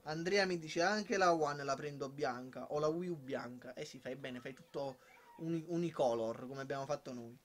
Andrea mi dice anche la One la prendo bianca o la Wii U bianca. Eh sì, fai bene, fai tutto unicolor come abbiamo fatto noi.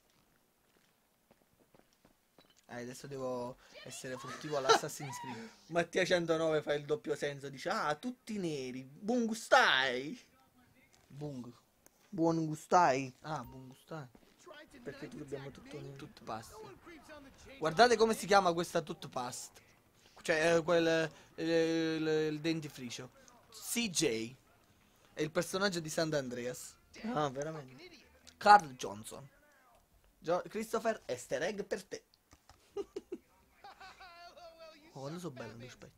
Adesso devo essere fruttivo all'Assassin's Creed. Mattia 109 fa il doppio senso, dice ah, tutti neri, buon gustai. Bung. Buon gustai. Ah, buon gustare. Perché tu dobbiamo tutto nero. Tut past. Guardate come si chiama questa tut past. Cioè, il dentifricio. CJ. È il personaggio di Sant'Andreas. Ah, veramente. Carl Johnson. Christopher, easter egg per te. Oh, quando sono bello, mi aspetta.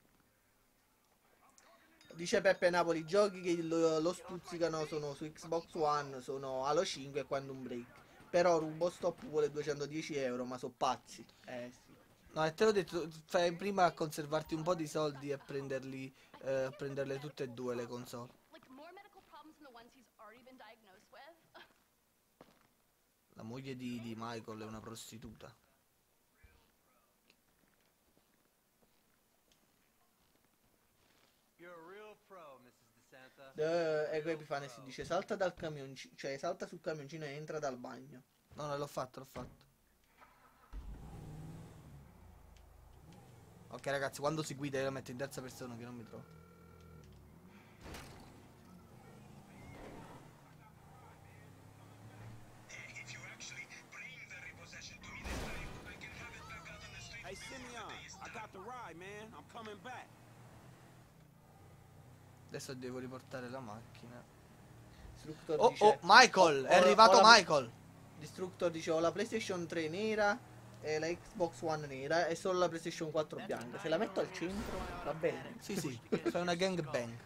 Dice Peppe Napoli, giochi che lo stuzzicano sono su Xbox One, sono Halo 5 e Quantum Break. Però Rubostop vuole 210 euro, ma sono pazzi. Sì. No, e te l'ho detto, fai prima a conservarti un po' di soldi e prenderle tutte e due le console. La moglie di Michael è una prostituta. Ecco Epifane si dice salta dal camioncino, cioè salta sul camioncino e entra dal bagno. No, no, l'ho fatto, l'ho fatto. Ok ragazzi, quando si guida io la metto in terza persona che non mi trovo. Hey Simeon, I got the ride, man. I'm coming back. Adesso devo riportare la macchina. Destructor Oh, dice oh, Michael! È arrivato Michael! Destructor dice ho la PlayStation 3 nera e la Xbox One nera e solo la PlayStation 4 bianca. Se la metto al centro va bene. Sì, sì, fai una gangbang.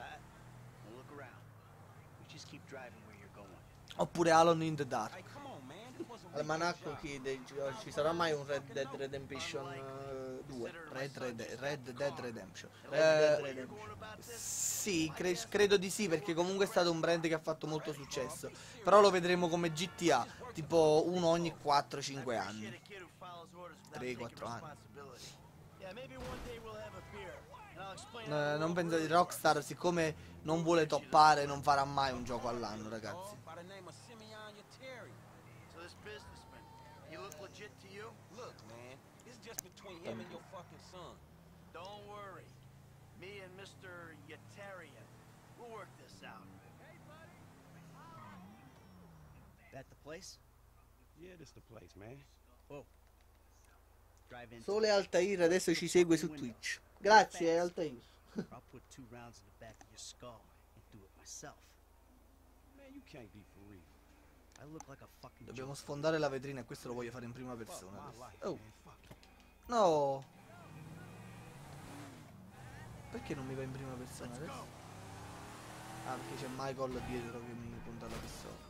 Oppure Alone in the Dark. Hey, come on, man. This wasn't Almanacco chiede ci sarà mai un Red Dead Redemption 2? Red Dead Redemption. Red Dead Redemption. Sì, credo di sì, perché comunque è stato un brand che ha fatto molto successo. Però lo vedremo come GTA, tipo uno ogni 4-5 anni. 3-4 anni. Non pensate, Rockstar, siccome non vuole toppare, non farà mai un gioco all'anno, ragazzi. by the name of Simeon Yeteri. So this businessman, he look legit to you? Look, man, it's just between him and your fucking son. Don't worry. Me and Mr. Yetarian, we'll work this out. That the place? Yeah, this the place, man. Whoa. Drive in. Sole Altair adesso ci segue su Twitch. Grazie Altair. I'll put 2 rounds in the back of your skull and do it myself. Man, you can't be for real. I look like a fucking Dobbiamo joke. sfondare la vetrina e questo lo voglio fare in prima Fuck persona. my adesso. life, Oh, man. Fuck it. no! Perché non mi va in prima persona adesso? Ah, perché c'è Michael dietro che mi punta la pistola.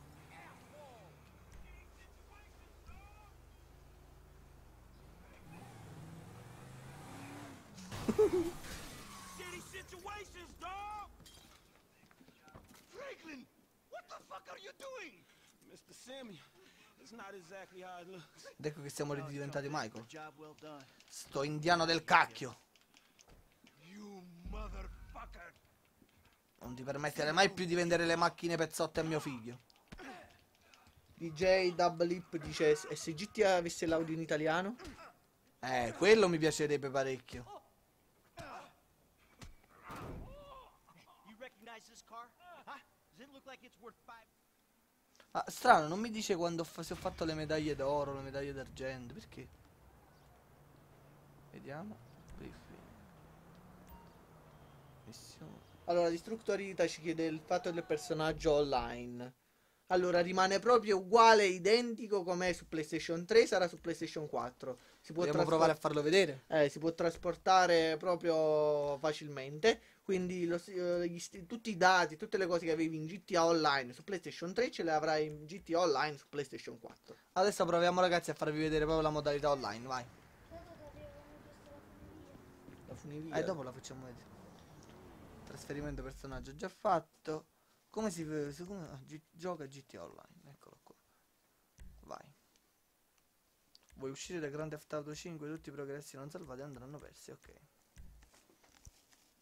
Shitty situations, dog! Franklin, what the fuck are you doing? Mr. Simeon, it's not exactly how it looks. Ed ecco che siamo ridiventati Michael. Job well done. Sto indiano del cacchio. You motherfucker. Non ti permettere mai più di vendere le macchine pezzotte a mio figlio. DJ Double Lip dice e se GTA avesse l'audio in italiano? Quello mi piacerebbe parecchio. You recognize this car? Huh? Does it look like it's worth 5? Ah, strano, non mi dice quando se ho fatto le medaglie d'oro, le medaglie d'argento, perché? Vediamo. Briefing. Missione. Allora, Destructor Ita ci chiede il fatto del personaggio online. Allora, rimane proprio uguale, identico come su PlayStation 3, sarà su PlayStation 4. Si può Vogliamo provare a farlo vedere? si può trasportare proprio facilmente. Quindi tutti i dati, tutte le cose che avevi in GTA Online su PlayStation 3 ce le avrai in GTA Online su PlayStation 4. Adesso proviamo ragazzi a farvi vedere proprio la modalità online, vai. La funivia. Dopo la facciamo vedere. Trasferimento personaggio già fatto. Come si gioca GTA Online? Eccolo qua. Vai. Vuoi uscire da Grand Theft Auto 5? Tutti i progressi non salvati andranno persi, ok.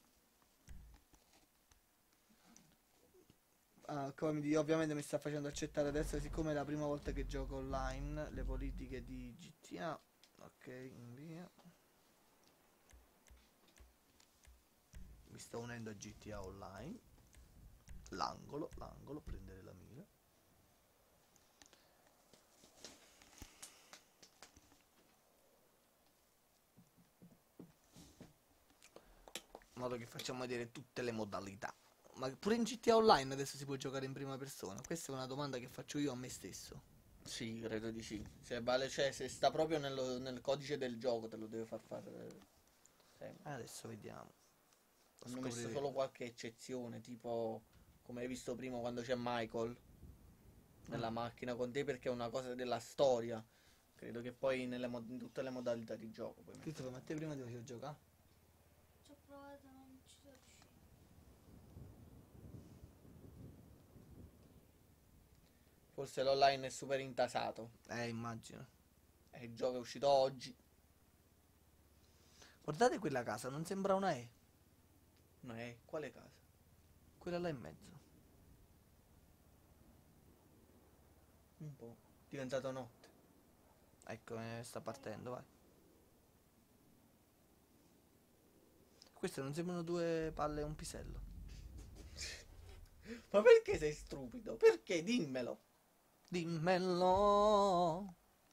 ovviamente mi sta facendo accettare adesso, siccome è la prima volta che gioco online, le politiche di GTA. Ok, invia. Mi sto unendo a GTA Online. L'angolo, prendere la mira. In modo che facciamo vedere tutte le modalità. Ma pure in GTA Online adesso si può giocare in prima persona? Questa è una domanda che faccio io a me stesso. Sì, credo di sì. Se vale, cioè, se sta proprio nel codice del gioco te lo deve far fare. Sempre. Adesso vediamo. Hanno messo solo qualche eccezione, tipo come hai visto prima quando c'è Michael nella macchina con te, perché è una cosa della storia. Credo che poi in tutte le modalità di gioco. Poi Christopher, ma te prima ti facevo giocare? Ci ho provato, non ci sono riuscito. forse l'online è super intasato. Immagino. E il gioco è uscito oggi. Guardate quella casa, non sembra una E. Ma è quale casa? Quella là in mezzo. Un po'. Diventato notte. Ecco, sta partendo, vai. Queste non sembrano due palle e un pisello. Ma perché sei stupido? Perché? Dimmelo. Dimmelo.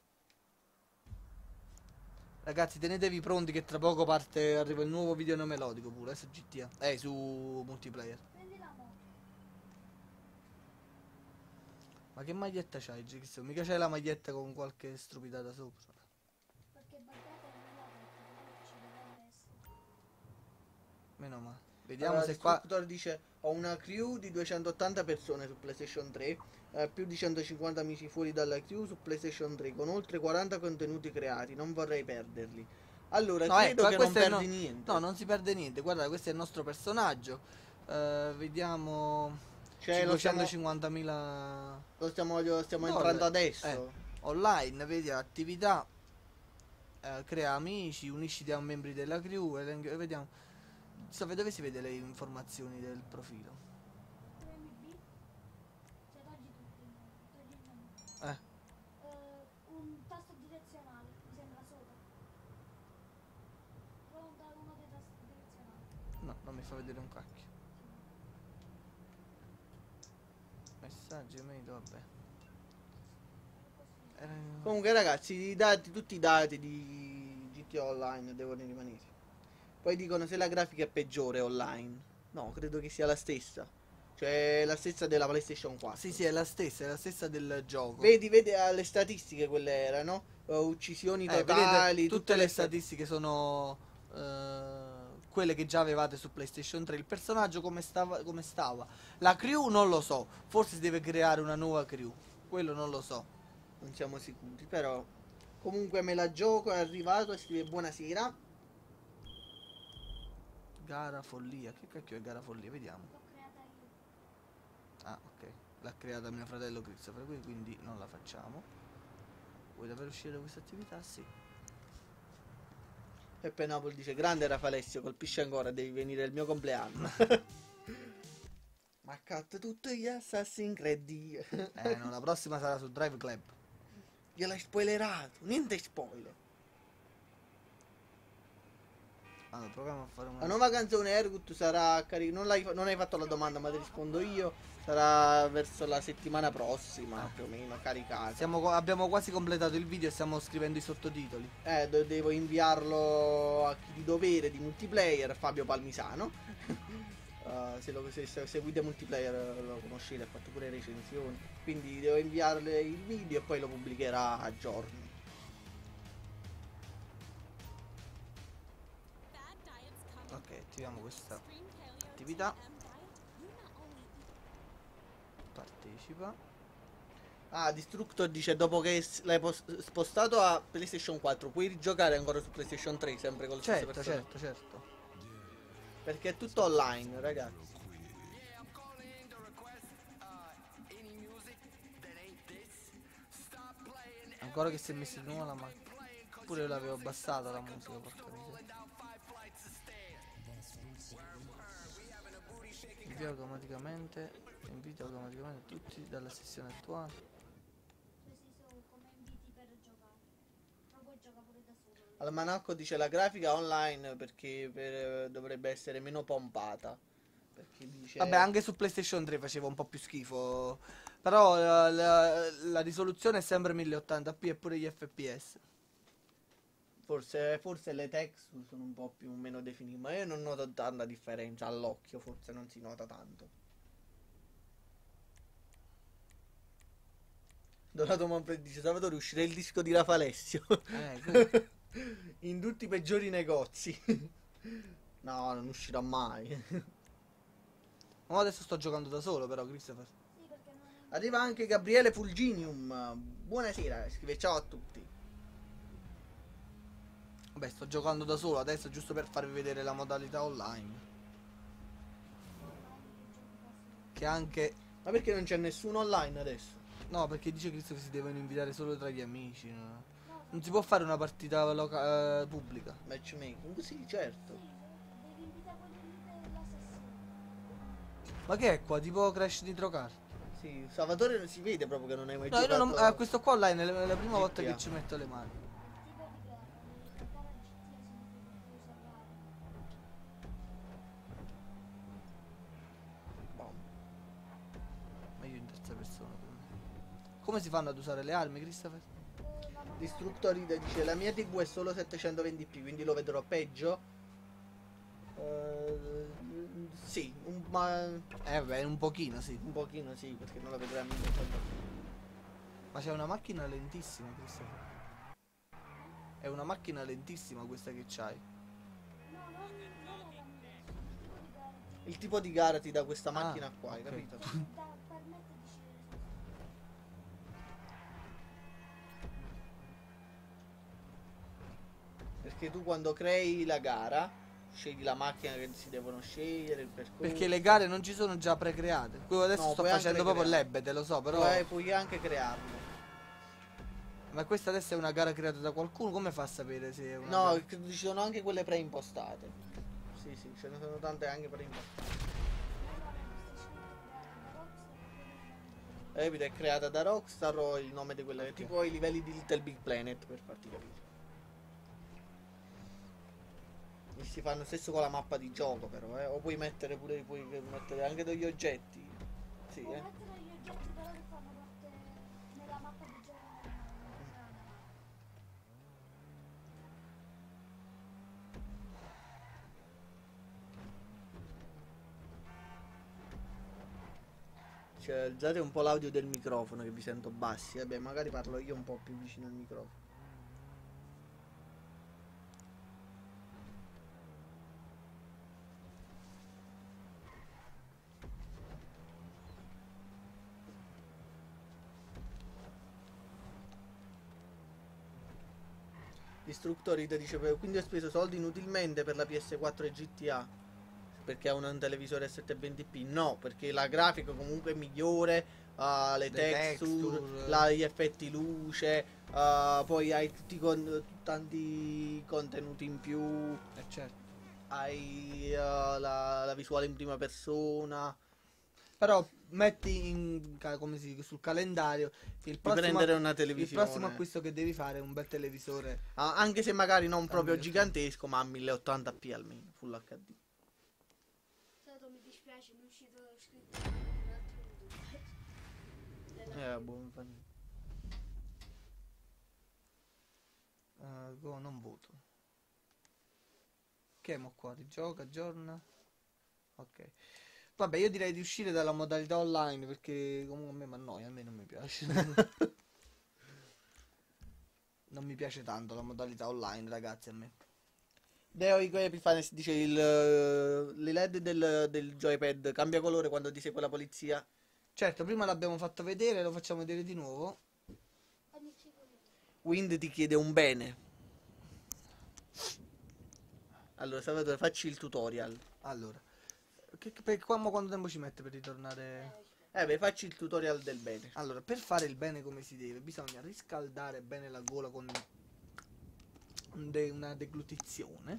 Ragazzi, tenetevi pronti che tra poco arriva il nuovo video no melodico pure, su GTA. Su multiplayer. Prendi la moto. Ma che maglietta c'hai, Cristo? Mica c'hai la maglietta con qualche stupidata sopra. Perché battata non l'ha detto, ci dovrebbe essere. Meno male. Vediamo Allora, se qua... Destructor dice: ho una crew di 280 persone su PlayStation 3, più di 150 amici fuori dalla crew su PlayStation 3, con oltre 40 contenuti creati, non vorrei perderli. Allora, No, credo che non questo è perdi niente. No, non si perde niente. Guarda, questo è il nostro personaggio. Vediamo... Cioè, 550.000 stiamo dollari. entrando adesso. Online, vedi attività, crea amici, unisciti a membri della crew, vediamo. Dove si vede le informazioni del profilo? Premi B. Cioè togli tutti. Togli il menu. Un tasto direzionale, mi sembra sopra. Prova uno dei tasti direzionali. No, non mi fa vedere un cacchio. Messaggi, email, vabbè. Comunque, ragazzi, tutti i dati di GTA Online devono rimanere. Poi dicono se la grafica è peggiore online. No, credo che sia la stessa. Cioè, la stessa della PlayStation 4. Sì, è la stessa del gioco. Vedi le statistiche quelle erano. Uccisioni totali. Vedete, tutte le statistiche sono quelle che già avevate su PlayStation 3. Il personaggio come stava. La crew non lo so. Forse si deve creare una nuova crew. Quello non lo so. Non siamo sicuri, però. Comunque me la gioco, è arrivato e scrive buonasera. Gara follia. Che cacchio è gara follia? Vediamo. L'ho creata io. Ah, ok. L'ha creata mio fratello Christopher, quindi non la facciamo. Vuoi davvero uscire da questa attività? Sì. Peppe Napoli dice: grande Rafalessio, colpisce ancora, devi venire il mio compleanno. Ma cut tutti gli Assassin's Creed. No, la prossima sarà su Drive Club. Gliel'hai spoilerato, niente spoiler. Allora, proviamo a fare una... La nuova canzone Ergut sarà non hai fatto la domanda, ma ti rispondo io. Sarà verso la settimana prossima, più o meno, caricata. Abbiamo quasi completato il video e stiamo scrivendo i sottotitoli. Devo inviarlo a chi di dovere di multiplayer, Fabio Palmisano. Se seguite multiplayer lo conoscete, ha fatto pure recensioni. Quindi devo inviarle il video e poi lo pubblicherà a giorni. Ok, attiviamo questa attività. Partecipa. Ah, Destructor dice: dopo che l'hai spostato a PlayStation 4, puoi rigiocare ancora su PlayStation 3, sempre con le stesse persone. Certo. Perché è tutto online, ragazzi. Ancora che si è messa di nuovo la macchina. Pure io l'avevo abbassata la musica, porca miseria. Invia automaticamente. Invita automaticamente tutti dalla sessione attuale. Questi sono come inviti per giocare. Però puoi giocare pure da solo. Almanacco dice la grafica online perché dovrebbe essere meno pompata. Perché dice... Vabbè, anche su PlayStation 3 faceva un po' più schifo. Però la risoluzione è sempre 1080p e pure gli FPS. Forse le texture sono un po' più meno definite, ma io non noto tanta differenza all'occhio, forse non si nota tanto. Donato Manfred dice Salvatore uscirà il disco di Rafalessio Quello. in tutti i peggiori negozi. No, non uscirà mai. Ma adesso sto giocando da solo però, Christopher. Sì, perché non Arriva anche Gabriele Fulginium. Buonasera, scrive ciao a tutti. Vabbè, sto giocando da solo adesso giusto per farvi vedere la modalità online. Che anche... Ma perché non c'è nessuno online adesso? No, perché dice Christopher si devono invitare solo tra gli amici. No? Non si può fare una partita pubblica. Matchmaking? Sì, certo. devi invitare quelli della sessione. Ma che è qua? Tipo Crash Nitro Kart? Sì, Salvatore non si vede proprio che non hai mai No, io giocato. non, questo qua online è la prima volta GTA. che ci metto le mani. Tipo di gara. Le gara GTA sono più usare. Boh. Ma io in terza persona per me. Come si fanno ad usare le armi, Christopher? Distruttoride dice la mia TV è solo 720p, quindi lo vedrò peggio. Sì, ma Vabbè, un pochino, sì. un pochino sì, perché non la vedrò a 1080p. Ma c'è una macchina lentissima, Christopher. È una macchina lentissima questa che c'hai. No, non la mia. Tipo di gara. Il tipo di gara ti dà questa macchina qua, hai ok. capito? Permette di scegliere. Perché tu quando crei la gara scegli la macchina che si devono scegliere, il percorso. Perché le gare non ci sono già precreate. Quello adesso No, sto puoi anche facendo proprio creare. l'ebbe, lo so, però. Puoi anche crearlo. Ma questa adesso è una gara creata da qualcuno, come fa a sapere se è una No, gara? ci sono anche quelle preimpostate. Sì, sì, ce ne sono tante anche preimpostate. Capito? È creata da Rockstar o il nome di quella. Ok. Tipo i livelli di Little Big Planet, per farti capire. E si fanno stesso con la mappa di gioco, però, eh. O puoi mettere pure, puoi mettere anche degli oggetti. Sì, Puoi eh. mettere gli oggetti però che fanno parte nella mappa di gioco normale. Cioè, alzate un po' l'audio del microfono che vi sento bassi. Vabbè, magari parlo io un po' più vicino al microfono. Distruttorite dice quindi ho speso soldi inutilmente per la PS4 e GTA perché ha un televisore 720p. No, perché la grafica comunque è migliore, le texture, gli effetti luce, poi hai tanti contenuti in più, Certo. hai la visuale in prima persona. Però metti come sul calendario il prossimo, prendere una il televisione. prossimo acquisto che devi fare è un bel televisore. Anche se magari non proprio 1080p. gigantesco, ma a 1080p almeno, full HD. Stato mi dispiace, mi è uscito scritto un altro YouTube. Buon fan. Go, non voto. Che mo qua rigioca, aggiorna. Ok. Vabbè, io direi di uscire dalla modalità online perché comunque a me mi annoia, a me non mi piace. Non mi piace tanto la modalità online, ragazzi, a me. Deo Epifanes dice le LED del joypad cambia colore quando ti segue la polizia. Certo, prima l'abbiamo fatto vedere, lo facciamo vedere di nuovo. Wind ti chiede un bene. Allora, Salvatore, facci il tutorial. Allora, quanto tempo ci mette per ritornare? Beh, facci il tutorial del bene. Allora, per fare il bene come si deve, bisogna riscaldare bene la gola con una deglutizione.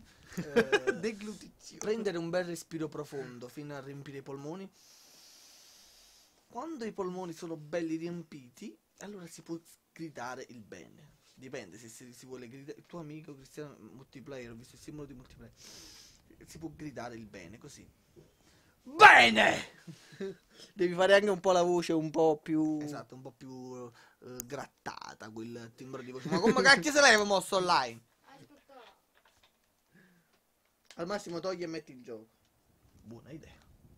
Deglutizione. Prendere un bel respiro profondo fino a riempire i polmoni. quando i polmoni sono belli riempiti, allora si può gridare il bene. Dipende se si vuole gridare. Il tuo amico Cristiano Multiplayer, ho visto il simbolo di multiplayer. Si può gridare il bene così. Bene! Devi fare anche un po' la voce un po' più... Esatto, un po' più grattata quel timbro di voce. Ma come cacchio se l'hai mosso online? Aspetta. Al massimo togli e metti il gioco. Buona idea.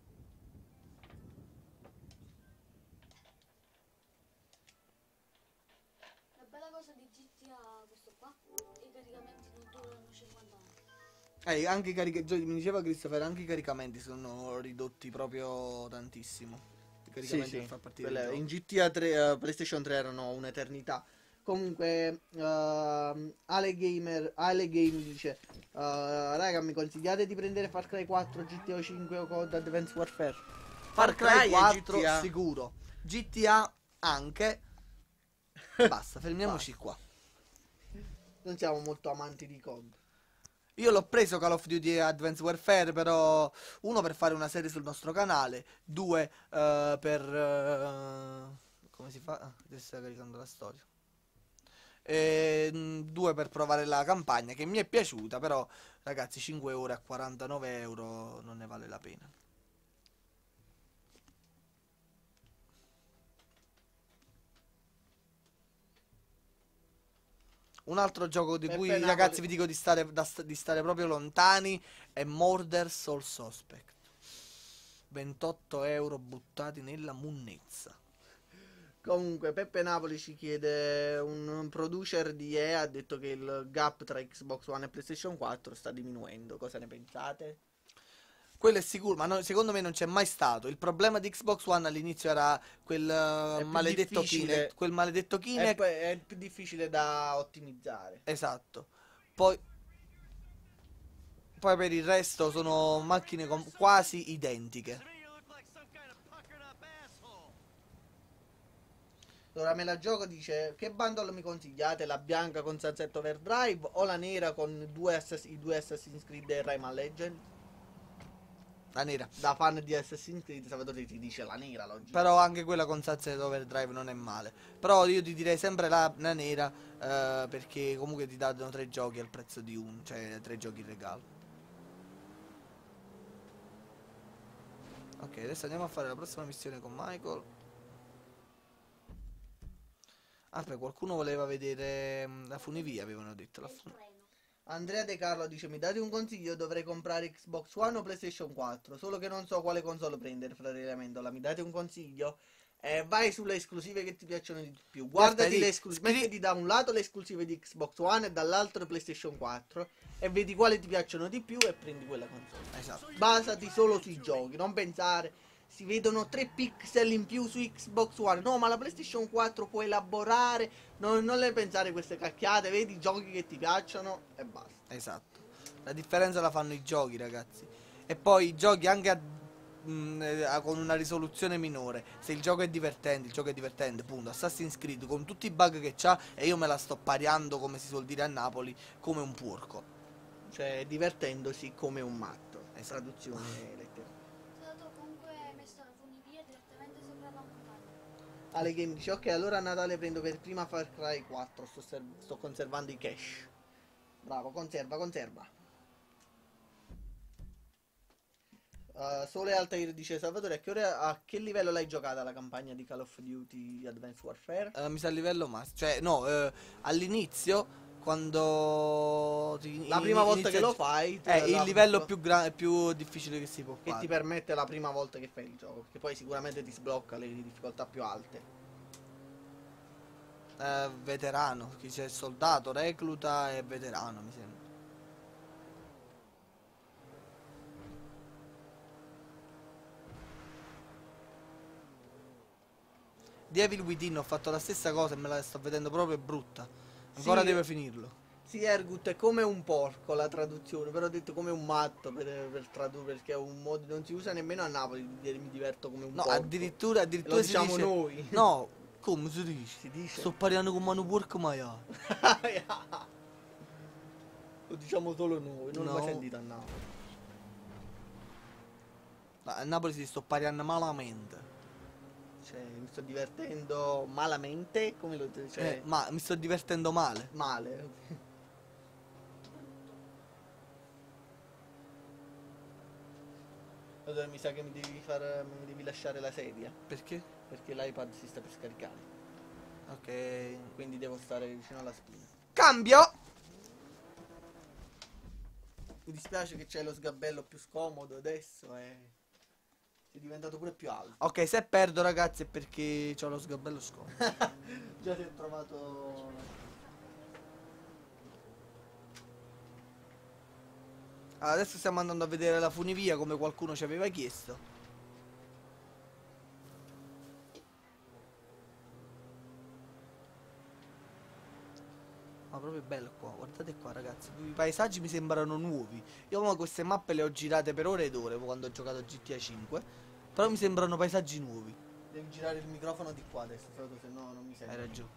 La bella cosa di GTA questo qua, i caricamenti non durano 50 anni. Anche mi diceva Christopher, anche i caricamenti sono ridotti proprio tantissimo. I caricamenti per far partire il gioco. In GTA 3, PlayStation 3 erano un'eternità. Comunque, Ale Game dice: raga, mi consigliate di prendere Far Cry 4, GTA 5 o COD Advanced Warfare? Far Cry e 4 GTA. sicuro. GTA anche. Basta, fermiamoci qua. Non siamo molto amanti di COD. Io l'ho preso Call of Duty Advanced Warfare, però uno per fare una serie sul nostro canale, due per come si fa? Adesso sta caricando la storia. Due per provare la campagna che mi è piaciuta, però ragazzi 5 ore a 49 euro non ne vale la pena. Un altro gioco di Peppe cui Napoli. ragazzi vi dico di stare proprio lontani è Murder Soul Suspect. 28 euro buttati nella munnezza. Comunque, Peppe Napoli ci chiede: un producer di EA ha detto che il gap tra Xbox One e PlayStation 4 sta diminuendo. Cosa ne pensate? Quello è sicuro, ma secondo me non c'è mai stato. Il problema di Xbox One all'inizio era quel più maledetto difficile. Kinect. Quel maledetto Kinect. È più difficile da ottimizzare. Esatto. Poi per il resto sono macchine quasi identiche. Allora me la gioco, dice: che bundle mi consigliate? La bianca con Sunset Overdrive o la nera con i due Assassin's Creed e Rayman Legend? La nera. Da fan di Assassin's Creed, Salvatore ti dice la nera, logico. Però anche quella con Sunset Overdrive non è male. Però io ti direi sempre la nera, perché comunque ti danno 3 giochi al prezzo di uno, cioè 3 giochi in regalo. Ok, adesso andiamo a fare la prossima missione con Michael. Ah, beh, qualcuno voleva vedere la funivia, avevano detto. Il treno. Andrea De Carlo dice: mi date un consiglio, dovrei comprare Xbox One o PlayStation 4, solo che non so quale console prendere, fratello Amendola, mi date un consiglio? Vai sulle esclusive che ti piacciono di più, guardati le esclusive, mettiti da un lato le esclusive di Xbox One e dall'altro PlayStation 4 e vedi quale ti piacciono di più e prendi quella console. Esatto. Basati solo sui giochi, non pensare si vedono 3 pixel in più su Xbox One, no, ma la PlayStation 4 può elaborare, non le pensare queste cacchiate, vedi i giochi che ti piacciono e basta. Esatto. La differenza la fanno i giochi, ragazzi. E poi i giochi anche con una risoluzione minore. Se il gioco è divertente, il gioco è divertente, punto. Assassin's Creed con tutti i bug che c'ha e io me la sto pariando, come si suol dire a Napoli, come un porco. Cioè, divertendosi come un matto. Traduzione letterale. Dato comunque hai messo la funivia direttamente sopra la montagna. Ale Game dice: ok, allora a Natale prendo per prima Far Cry 4, sto conservando i cash. Bravo, conserva. Sole Altair dice: Salvatore, a che livello l'hai giocata la campagna di Call of Duty Advanced Warfare? Mi sa a livello massimo. Cioè, no, all'inizio, quando La prima volta che lo fai è il livello più difficile che si può che fare. ti permette la prima volta che fai il gioco, perché poi sicuramente ti sblocca le difficoltà più alte. Veterano, chi c'è soldato, recluta e veterano, mi sembra. Di Evil Within ho fatto la stessa cosa e me la sto vedendo proprio brutta. Ancora Sì, devo finirlo. Sì, Ergut è come un porco la traduzione, però ho detto come un matto per tradurre, perché è un modo non si usa nemmeno a Napoli di dire mi diverto come un No, porco. addirittura Lo si diciamo dice... noi. No, come si dice? Si dice. Sto parlando con mano porco maiale. Lo diciamo solo noi, non No. l'ho sentito a Napoli. A Napoli si sto parlando malamente. Cioè, mi sto divertendo malamente, come lo cioè, Ma mi sto divertendo male. male. Allora mi sa che mi devi lasciare la sedia, Perché? perché l'iPad si sta per scaricare. Ok. Quindi devo stare vicino alla spina. Cambio! Mi dispiace che c'è lo sgabello più scomodo adesso e è diventato pure più alto. Ok, se perdo ragazzi è perché ho lo sgabello scomodo. Già si è trovato. Allora, adesso stiamo andando a vedere la funivia come qualcuno ci aveva chiesto. Ma proprio bello qua, guardate qua ragazzi, i paesaggi mi sembrano nuovi. Io ma queste mappe le ho girate per ore ed ore quando ho giocato a GTA 5, però mi sembrano paesaggi nuovi. Devi girare il microfono di qua adesso, se no non mi Hai sento. ragione.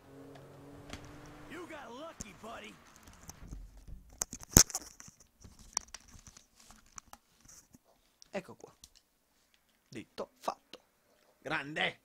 You got lucky, buddy. Ecco qua. Detto, fatto. Grande!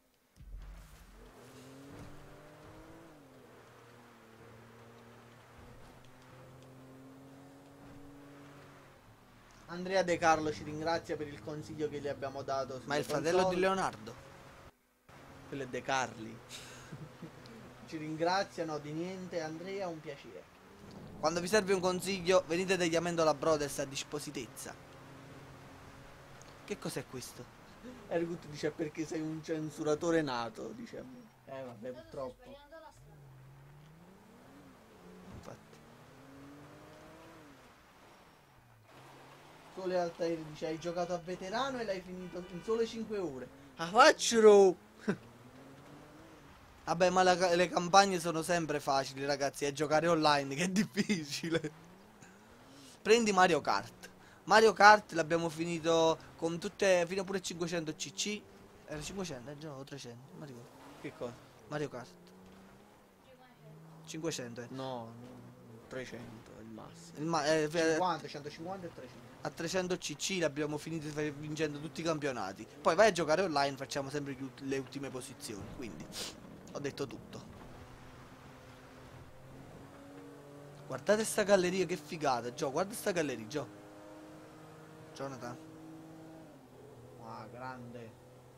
Andrea De Carlo ci ringrazia per il consiglio che gli abbiamo dato. Ma è il sulle fratello console. di Leonardo. Quello è De Carli. Ci ringraziano di niente, Andrea, un piacere. Quando vi serve un consiglio, venite dagli Amendola Brothers a dispositezza. Che cos'è questo? Ergut dice perché sei un censuratore nato, dice a me. Vabbè, purtroppo. Sbagliando la strada. Infatti. Sole Altair dice hai giocato a veterano e l'hai finito in sole 5 ore. Ah, faccio! Vabbè, ma le campagne sono sempre facili, ragazzi. È giocare online che è difficile. Prendi Mario Kart. Mario Kart l'abbiamo finito con tutte, fino pure 500 cc. Era 500, già o 300, non mi ricordo. Che cosa? Mario Kart. 500, No, 300 è il massimo. Il 50, 150 e 300. a 300 cc l'abbiamo finito vincendo tutti i campionati. Poi vai a giocare online, facciamo sempre le ultime posizioni. Quindi ho detto tutto. Guardate sta galleria, che figata, Gio. Guarda sta galleria, Gio. Jonathan. Ah, grande.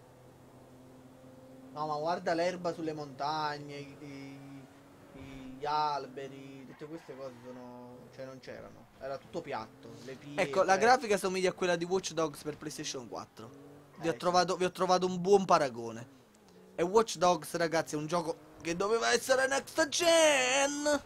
No, ma guarda l'erba sulle montagne, gli alberi, tutte queste cose cioè non c'erano. Era tutto piatto. Le pietre. Ecco, la grafica somiglia a quella di Watch Dogs per PlayStation 4. Vi ho Sì. trovato un buon paragone. E Watch Dogs, ragazzi, è un gioco che doveva essere next gen.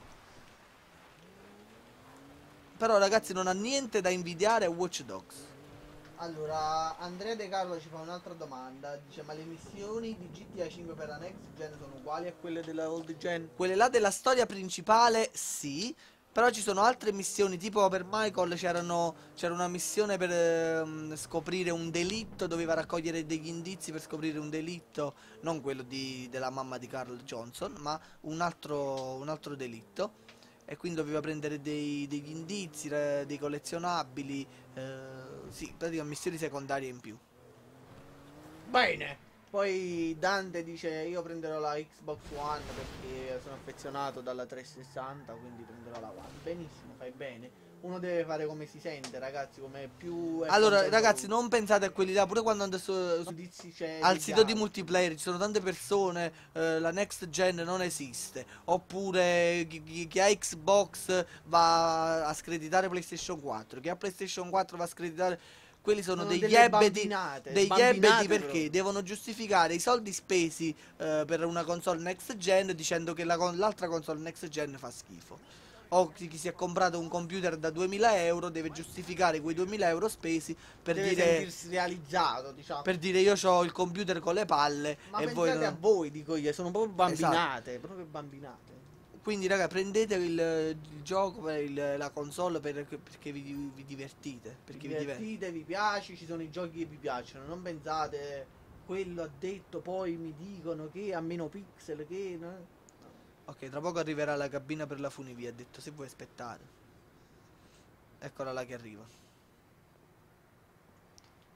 Però, ragazzi, non ha niente da invidiare a Watch Dogs. Allora, Andrea De Carlo ci fa un'altra domanda. Dice, ma le missioni di GTA 5 per la next gen sono uguali a quelle della old gen? Quelle là della storia principale, sì. Però ci sono altre missioni, tipo per Michael c'era una missione per scoprire un delitto, doveva raccogliere degli indizi per scoprire un delitto, non quello della mamma di Carl Johnson, ma un altro delitto. E quindi doveva prendere degli indizi, dei collezionabili, sì, praticamente missioni secondarie in più. Bene. Poi Dante dice, io prenderò la Xbox One perché sono affezionato dalla 360, quindi prenderò la One. Benissimo, fai bene. Uno deve fare come si sente, ragazzi, come più... è Allora, contento ragazzi, lui. non pensate a quelli là, pure quando andate Giudizi c'è al degli sito di altri. multiplayer ci sono tante persone, la next gen non esiste, oppure chi ha Xbox va a screditare PlayStation 4, chi ha PlayStation 4 va a screditare, quelli sono Sono degli delle ebeti, bambinate, degli sbambinate ebeti perché proprio. devono giustificare i soldi spesi per una console next gen dicendo che l'altra console next gen fa schifo. O chi si è comprato un computer da 2000 euro deve giustificare quei 2000 euro spesi per Deve dire, sentirsi realizzato, diciamo. io ho il computer con le palle Ma e voi pensate a non... voi, dico io, sono proprio bambinate, proprio bambinate. Quindi raga, prendete il gioco, la console perché vi divertite. Perché vi diverte. Divertite, vi piace, ci sono i giochi che vi piacciono, non pensate quello ha detto, poi mi dicono che ha meno pixel, che... no? Ok, tra poco arriverà la cabina per la funivia, ha detto se vuoi aspettare. Eccola là che arriva.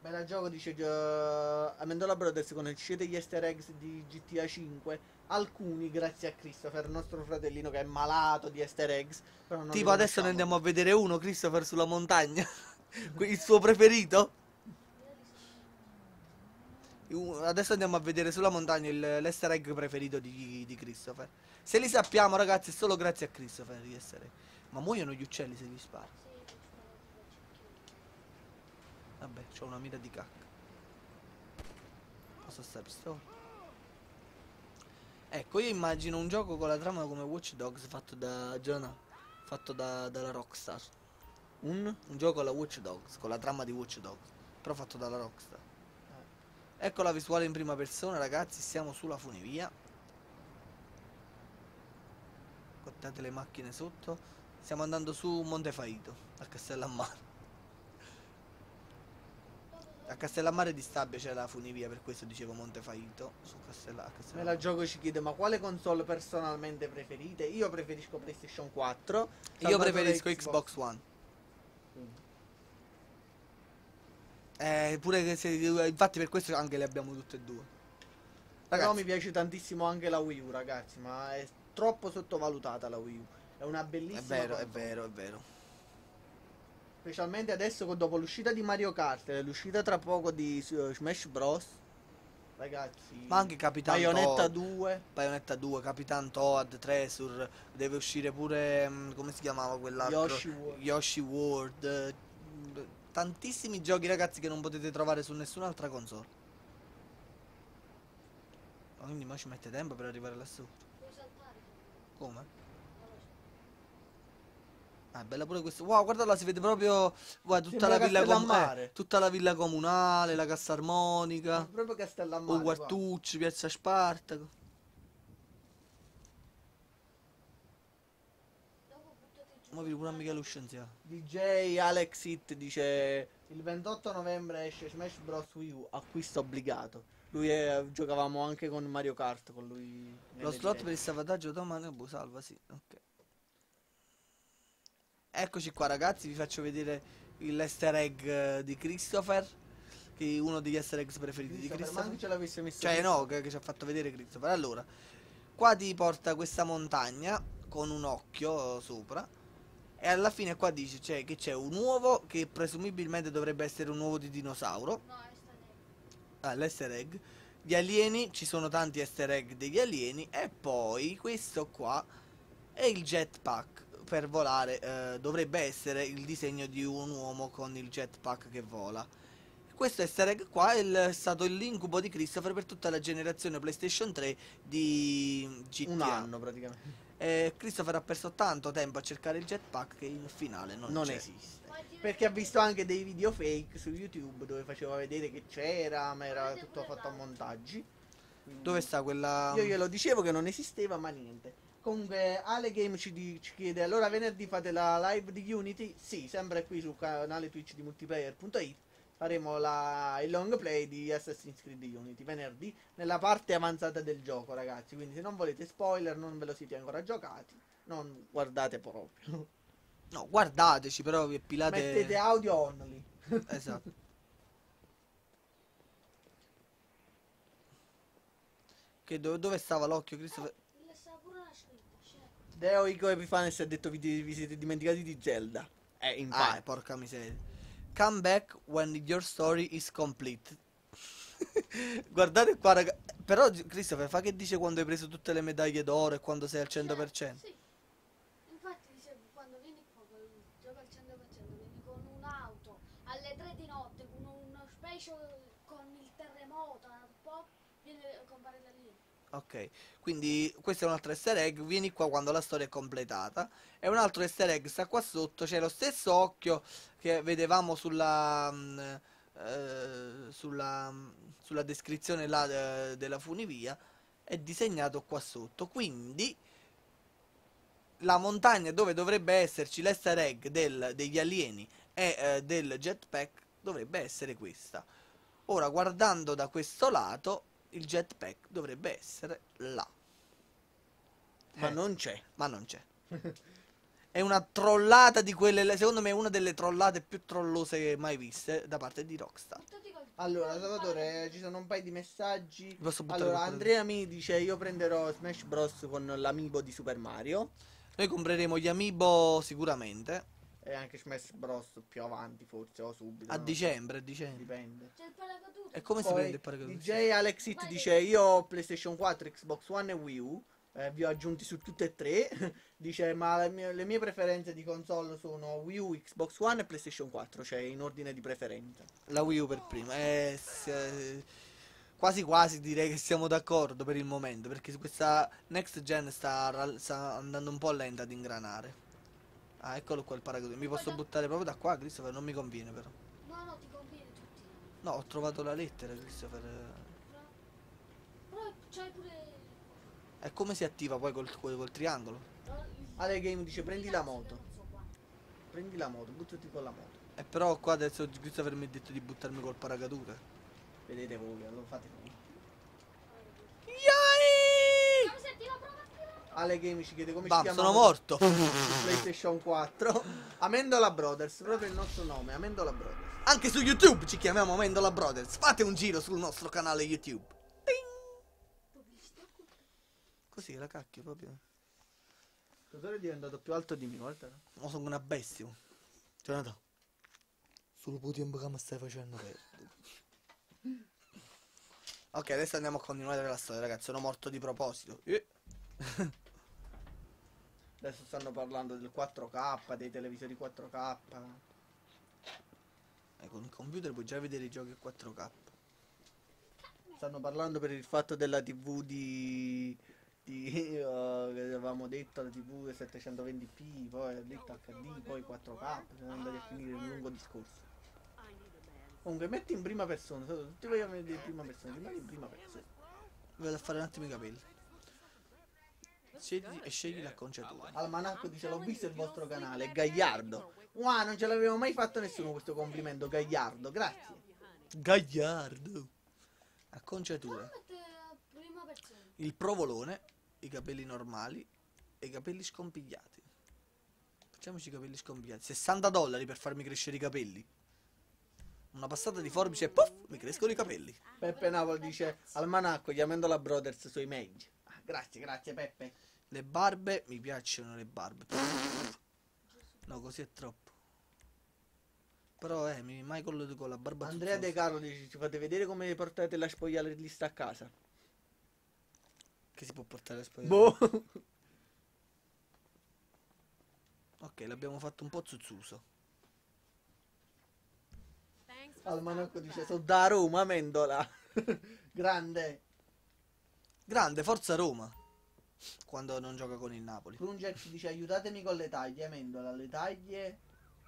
Me la gioco, dice Amendola Brothers, conoscete gli easter eggs di GTA 5? Alcuni grazie a Christopher, nostro fratellino che è malato di easter eggs. Però non li Tipo adesso ne conosciamo. andiamo a vedere uno, Christopher sulla montagna. Il suo preferito? Adesso andiamo a vedere sulla montagna l'easter egg preferito di Christopher. Se li sappiamo, ragazzi, è solo grazie a Christopher gli easter egg. Ma muoiono gli uccelli se gli sparo. Vabbè, c'ho una mira di cacca. Cosa sta pistola? Ecco, io immagino un gioco con la trama come Watch Dogs fatto dalla Rockstar. Un gioco alla Watch Dogs, con la trama di Watch Dogs, però fatto dalla Rockstar. Ecco la visuale in prima persona, ragazzi, siamo sulla funivia. Guardate le macchine sotto. Stiamo andando su Montefaito, a Castellammare. A Castellammare di Stabia c'è la funivia, per questo dicevo Montefaito. Su Me Castellammare. la gioco ci chiede, ma quale console personalmente preferite? Io preferisco PlayStation 4. Io preferisco Xbox One. Pure che infatti per questo anche le abbiamo tutte e due. Però Ragazzi, mi piace tantissimo anche la Wii U, ragazzi, ma è troppo sottovalutata la Wii U. È una bellissima è vero, è console. vero, è vero. Specialmente adesso dopo l'uscita di Mario Kart e l'uscita tra poco di Smash Bros. Ragazzi, Ma anche Capitan Bayonetta Toad. 2. Bayonetta 2, Capitan Toad, Treasure, deve uscire pure, come si chiamava quell'altro? Yoshi World. Tantissimi giochi, ragazzi, che non potete trovare su nessun'altra console. Ma quindi ma ci mette tempo per arrivare lassù. Puoi saltare. Come? Ah, è bella pure questo. Wow, guarda là, si vede proprio tutta Sembra la villa Castellammare. tutta la villa comunale, la cassa armonica, Proprio Castellammare. o Quartucci, Piazza Spartaco. Dopo buttati giù. Ma vedi pure mica lo scienziato. DJ Alex It dice il 28 novembre esce Smash Bros. Wii U, acquisto obbligato. Giocavamo anche con Mario Kart con lui. Lo slot per il salvataggio domani, boh, salva, sì, ok. Eccoci qua, ragazzi, vi faccio vedere l'easter egg di Christopher, che è uno degli easter eggs preferiti di Ma Christopher. non ce l'avesse messo. Cioè no, che ci ha fatto vedere Christopher. Allora, qua ti porta questa montagna con un occhio sopra, e alla fine qua dice che c'è un uovo che presumibilmente dovrebbe essere un uovo di dinosauro. No, è stato. Ah, l'easter egg. Gli alieni, ci sono tanti easter egg degli alieni. E poi questo qua è il jetpack per volare. Dovrebbe essere il disegno di un uomo con il jetpack che vola. Questo easter egg qua è stato l'incubo di Christopher per tutta la generazione PlayStation 3 di GTA. Un anno praticamente. Christopher ha perso tanto tempo a cercare il jetpack che in finale non c'è. Esiste. Perché ha visto anche dei video fake su YouTube dove faceva vedere che c'era, ma era tutto fatto a montaggi. Quindi Dove sta quella... io glielo dicevo che non esisteva, ma niente. Comunque Ale Game ci chiede, allora venerdì fate la live di Unity? Sì, sempre qui sul canale Twitch di multiplayer.it. Faremo il long play di Assassin's Creed Unity venerdì nella parte avanzata del gioco, ragazzi. Quindi se non volete spoiler, non ve lo siete ancora giocati, non guardate proprio. No, guardateci, però vi pilate... Mettete audio only. Esatto. Che dove stava l'occhio, Christopher? Il sta pure la scritta. C'è. Deo Ico Epifanes ha detto vi siete dimenticati di Zelda. Infatti. Porca miseria. Come back when your story is complete. Guardate qua, raga. Però Christopher, fa che dice quando hai preso tutte le medaglie d'oro e quando sei al 100%? Sì. Infatti dice quando vieni qua col gioco al 100% vieni con un'auto alle 3 di notte con uno special con il terremoto, poi compare da lì. Ok, quindi questo è un altro easter egg. Vieni qua quando la storia è completata. E un altro easter egg sta qua sotto. C'è lo stesso occhio che vedevamo sulla descrizione là della funivia. È disegnato qua sotto. Quindi la montagna dove dovrebbe esserci l'easter egg degli alieni e del jetpack dovrebbe essere questa. Ora, guardando da questo lato, il jetpack dovrebbe essere là. Ma non c'è. Ma non c'è. È una trollata di quelle, secondo me è una delle trollate più trollose mai viste da parte di Rockstar. Buttati col- Allora, Salvatore, ci sono un paio di messaggi. Posso buttare Allora, qualcosa? Andrea mi dice io prenderò Smash Bros con l'amiibo di Super Mario Noi compreremo gli amiibo sicuramente e anche Smash Bros più avanti forse o subito. a non lo so, dicembre, a dicembre. dipende. C'è il paracadute. E come si prende Poi il paracadute? DJ Alex It dice io ho PlayStation 4, Xbox One e Wii U. Vi ho aggiunti su tutte e tre. Dice ma le mie preferenze di console sono Wii U, Xbox One e PlayStation 4, cioè in ordine di preferenza. La Wii U per prima. Quasi quasi direi che siamo d'accordo per il momento, perché questa next gen sta andando un po' lenta ad ingranare. Ah, eccolo qua il paracadute. Mi posso buttare proprio da qua, Christopher? Non mi conviene però. No, no, ti conviene tutti. No, ho trovato la lettera, Christopher. Però c'hai pure... E come si attiva poi col triangolo? Ale Game dice prendi la moto. Non so qua. Prendi la moto, buttati con la moto. E però qua adesso Christopher mi ha detto di buttarmi col paracadute. Vedete voi, allora fate voi. Yay! Come senti la prova attiva? Ale Game ci chiede come Bam, ci sono chiamano morto. su PlayStation 4. Amendola Brothers, proprio il nostro nome, Amendola Brothers. Anche su YouTube ci chiamiamo Amendola Brothers. Fate un giro sul nostro canale YouTube. Ting! Così, la cacchio proprio. Il tuo è diventato più alto di me, guarda. Ma sono una bestia. Giornata. Solo po' tempo che mi stai facendo perdere. Ok, adesso andiamo a continuare la storia, ragazzi. Sono morto di proposito. Adesso stanno parlando del 4K, dei televisori 4K. Con il computer puoi già vedere i giochi 4K. Stanno parlando per il fatto della TV che avevamo detto, la TV 720p, poi ha detto HD, poi 4K, siamo andati a finire un lungo discorso. Comunque metti in prima persona, tutti vogliamo vedere in prima persona, rimani in prima persona. Vado a fare un attimo i capelli. Scegli l'acconciatura. Almanacco dice l'ho visto il vostro canale, è Gagliardo. Wow, non ce l'avevo mai fatto nessuno questo complimento, Gagliardo, grazie. Gagliardo. Acconciatura. Mette prima persona. Il provolone, i capelli normali e i capelli scompigliati. Facciamoci i capelli scompigliati. $60 per farmi crescere i capelli. Una passata di forbice e puff, mi crescono i capelli. Peppe Napoli dice Almanacco, chiamando la Brothers sui meglio. Ah, grazie Peppe. Le barbe, mi piacciono le barbe. No, così è troppo. Però Michael con la barba Andrea zuzzosa. De Carlo dice ci fate vedere come portate la spogliarellista a casa. Che si può portare a spogliare. Boh. Ok, l'abbiamo fatto un po' zuzzuso. Almanacco dice sono da Roma, Amendola. Grande. Grande, forza Roma. Quando non gioca con il Napoli. Krunjack dice aiutatemi con le taglie, Amendola, le taglie.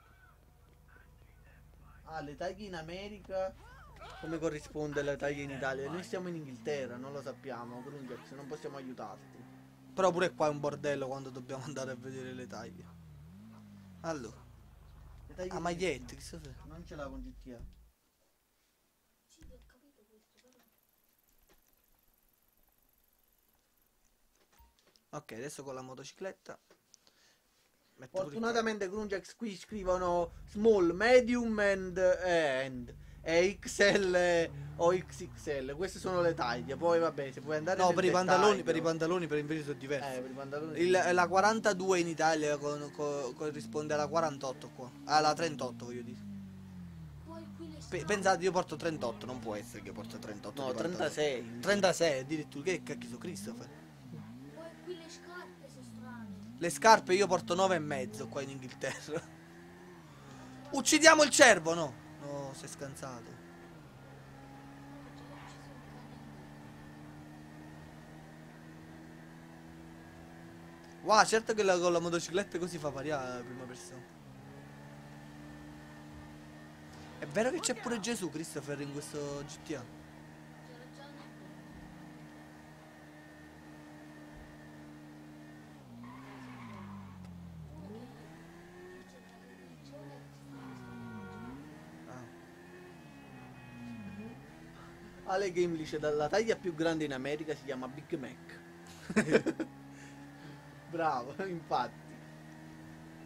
Ah, le taglie in America. Come corrisponde alle taglie in Italia? Noi stiamo in Inghilterra, non lo sappiamo, Krunjack, non possiamo aiutarti. Però pure qua è un bordello quando dobbiamo andare a vedere le taglie. Allora. Le taglie Ah, di magliette, GTA. che sto facendo? Non ce l'ha con GTA. Sì, ho capito questo, però. Ok, adesso con la motocicletta. Metto pure il Fortunatamente Krunjack qui scrivono small, medium and e XL o XXL. Queste sono le taglie. Poi vabbè, se puoi andare No, nel per i pantaloni, dettaglio. per i pantaloni per invece sono diversi. Per i pantaloni. La 42 in Italia corrisponde alla 48 qua. Alla 38 voglio dire. Poi qui le scarpe. Pensate, io porto 38, non può essere che io porto 38. No, di pantaloni. 36. 36 addirittura, che cacchio sono Christopher? Poi qui le scarpe sono strane. Le scarpe io porto 9,5 qua in Inghilterra. Uccidiamo il cervo, no? No, sei scansato. Wow, certo che con la motocicletta così fa variare la prima persona. È vero che c'è pure Gesù Christopher in questo GTA? C'era già nel Ah. Ale Game dice la taglia più grande in America si chiama Big Mac. Bravo, infatti.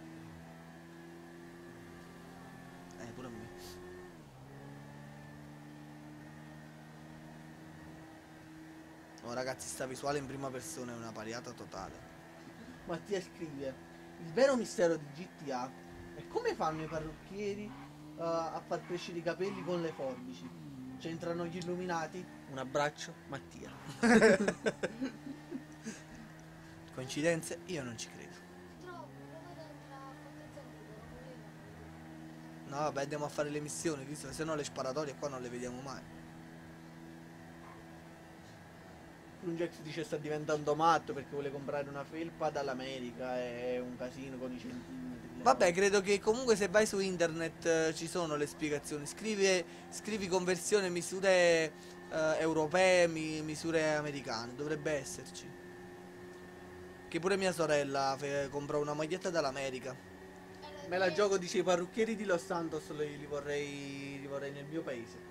No, ragazzi, sta visuale in prima persona è una pariata totale. Mattia scrive: il vero mistero di GTA è come fanno i parrucchieri a far crescere i capelli con le forbici. C'entrano gli illuminati? Un abbraccio, Mattia. Coincidenze? Io non ci credo. Troppo, come dentro a Fortezza. No, vabbè, andiamo a fare le missioni, visto che se no le sparatorie qua non le vediamo mai. Lungex dice sta diventando matto perché vuole comprare una felpa dall'America, è un casino con i centimetri. Vabbè, credo che comunque se vai su internet ci sono le spiegazioni. Scrivi conversione misure europee, misure americane, dovrebbe esserci. Che pure mia sorella comprò una maglietta dall'America. Me la gioco, dice i parrucchieri di Los Santos li vorrei nel mio paese.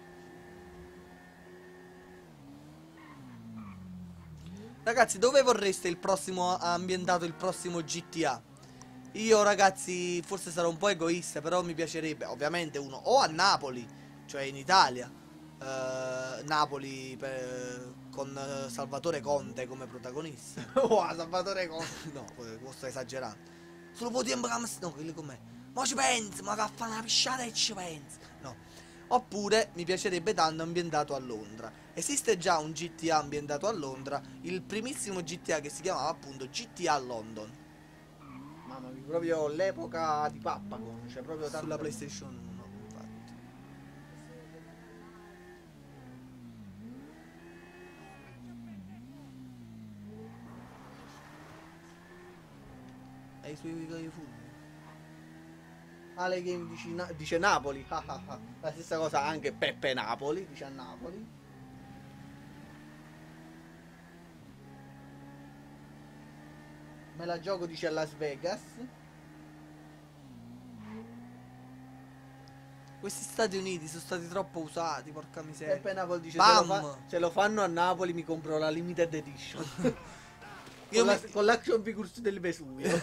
Ragazzi, dove vorreste il prossimo ambientato il prossimo GTA? Io, ragazzi, forse sarò un po' egoista, però mi piacerebbe, ovviamente, uno o a Napoli, cioè in Italia. Napoli con Salvatore Conte come protagonista. Wow, Salvatore Conte. No, sto esagerando. Solo po' di tempo che no, quelli com'è. Ma ci pensi, ma che a fare una pisciata e ci pensi. No. Oppure mi piacerebbe tanto ambientato a Londra. Esiste già un GTA ambientato a Londra, il primissimo GTA che si chiamava appunto GTA London. Mamma mia, proprio l'epoca di Pappagon, cioè proprio tanto. Sulla PlayStation 1, infatti. E i suoi fulmini. Ale Game dice Napoli. La stessa cosa anche Peppe Napoli, dice a Napoli. Me la gioco, dice a Las Vegas. Questi Stati Uniti sono stati troppo usati, porca miseria. Peppe Napoli dice Bam! se lo fanno a Napoli mi compro la limited edition. Io con l'action figures del Vesuvio.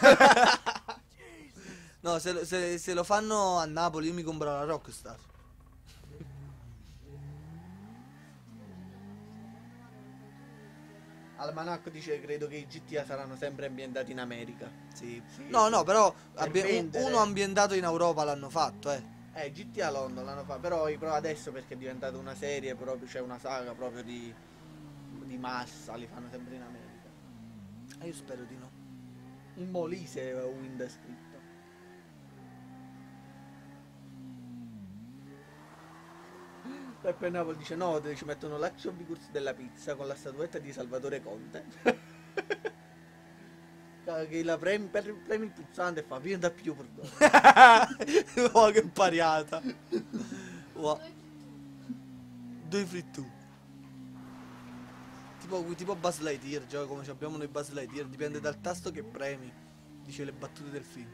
No, se lo fanno a Napoli io mi compro la Rockstar. Almanacco dice credo che i GTA saranno sempre ambientati in America. Sì. Sì, No, sì. no, però Per vendere. uno ambientato in Europa l'hanno fatto, GTA London l'hanno fatto, però adesso perché è diventata una serie proprio, c'è una saga proprio di massa, li fanno sempre in America. Io spero di no. In Molise Wind è scritto. Peppe Napoli dice no, ci mettono l'action figures della pizza con la statuetta di Salvatore Conte. Che la premi il pulsante e fa vieni da più per Oh, che pariata. Wow. Due free two. Tipo Buzz Lightyear, già come abbiamo noi Buzz Lightyear, dipende dal tasto che premi. Dice le battute del film.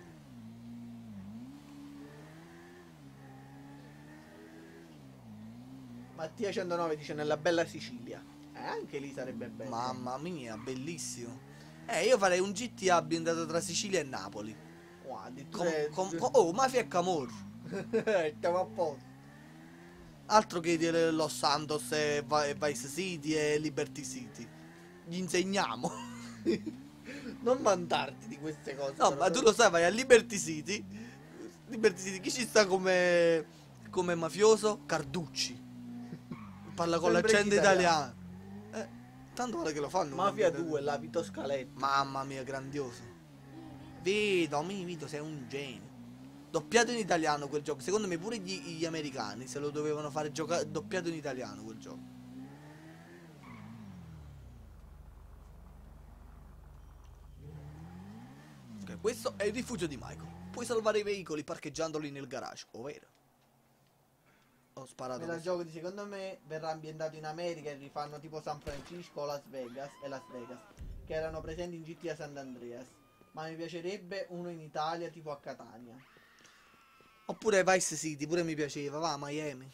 Mattia 109 dice nella bella Sicilia. Anche lì sarebbe bello. Mamma mia, bellissimo. Io farei un GTA ambientato tra Sicilia e Napoli. Oh, mafia e camorro. Stiamo a posto. Altro che dire Los Santos e Vice City e Liberty City. Gli insegniamo. Non vantarti di queste cose. No, ma tu lo sai, vai a Liberty City. Liberty City, chi ci sta come mafioso? Carducci. Parla con Sempre l'accento italiano. italiano. Tanto vale che lo fanno. Mafia 2, la Vito Scaletti. Mamma mia, grandioso. Vito, sei un genio. Doppiato in italiano quel gioco. Secondo me pure gli americani se lo dovevano fare giocare doppiato in italiano quel gioco. Ok, questo è il rifugio di Michael. Puoi salvare i veicoli parcheggiandoli nel garage, ovvero? Ho sparato. Me la così. gioco di secondo me verrà ambientato in America e rifanno tipo San Francisco, Las Vegas, che erano presenti in GTA San Andreas. Ma mi piacerebbe uno in Italia tipo a Catania. Oppure Vice City, pure mi piaceva, va, Miami.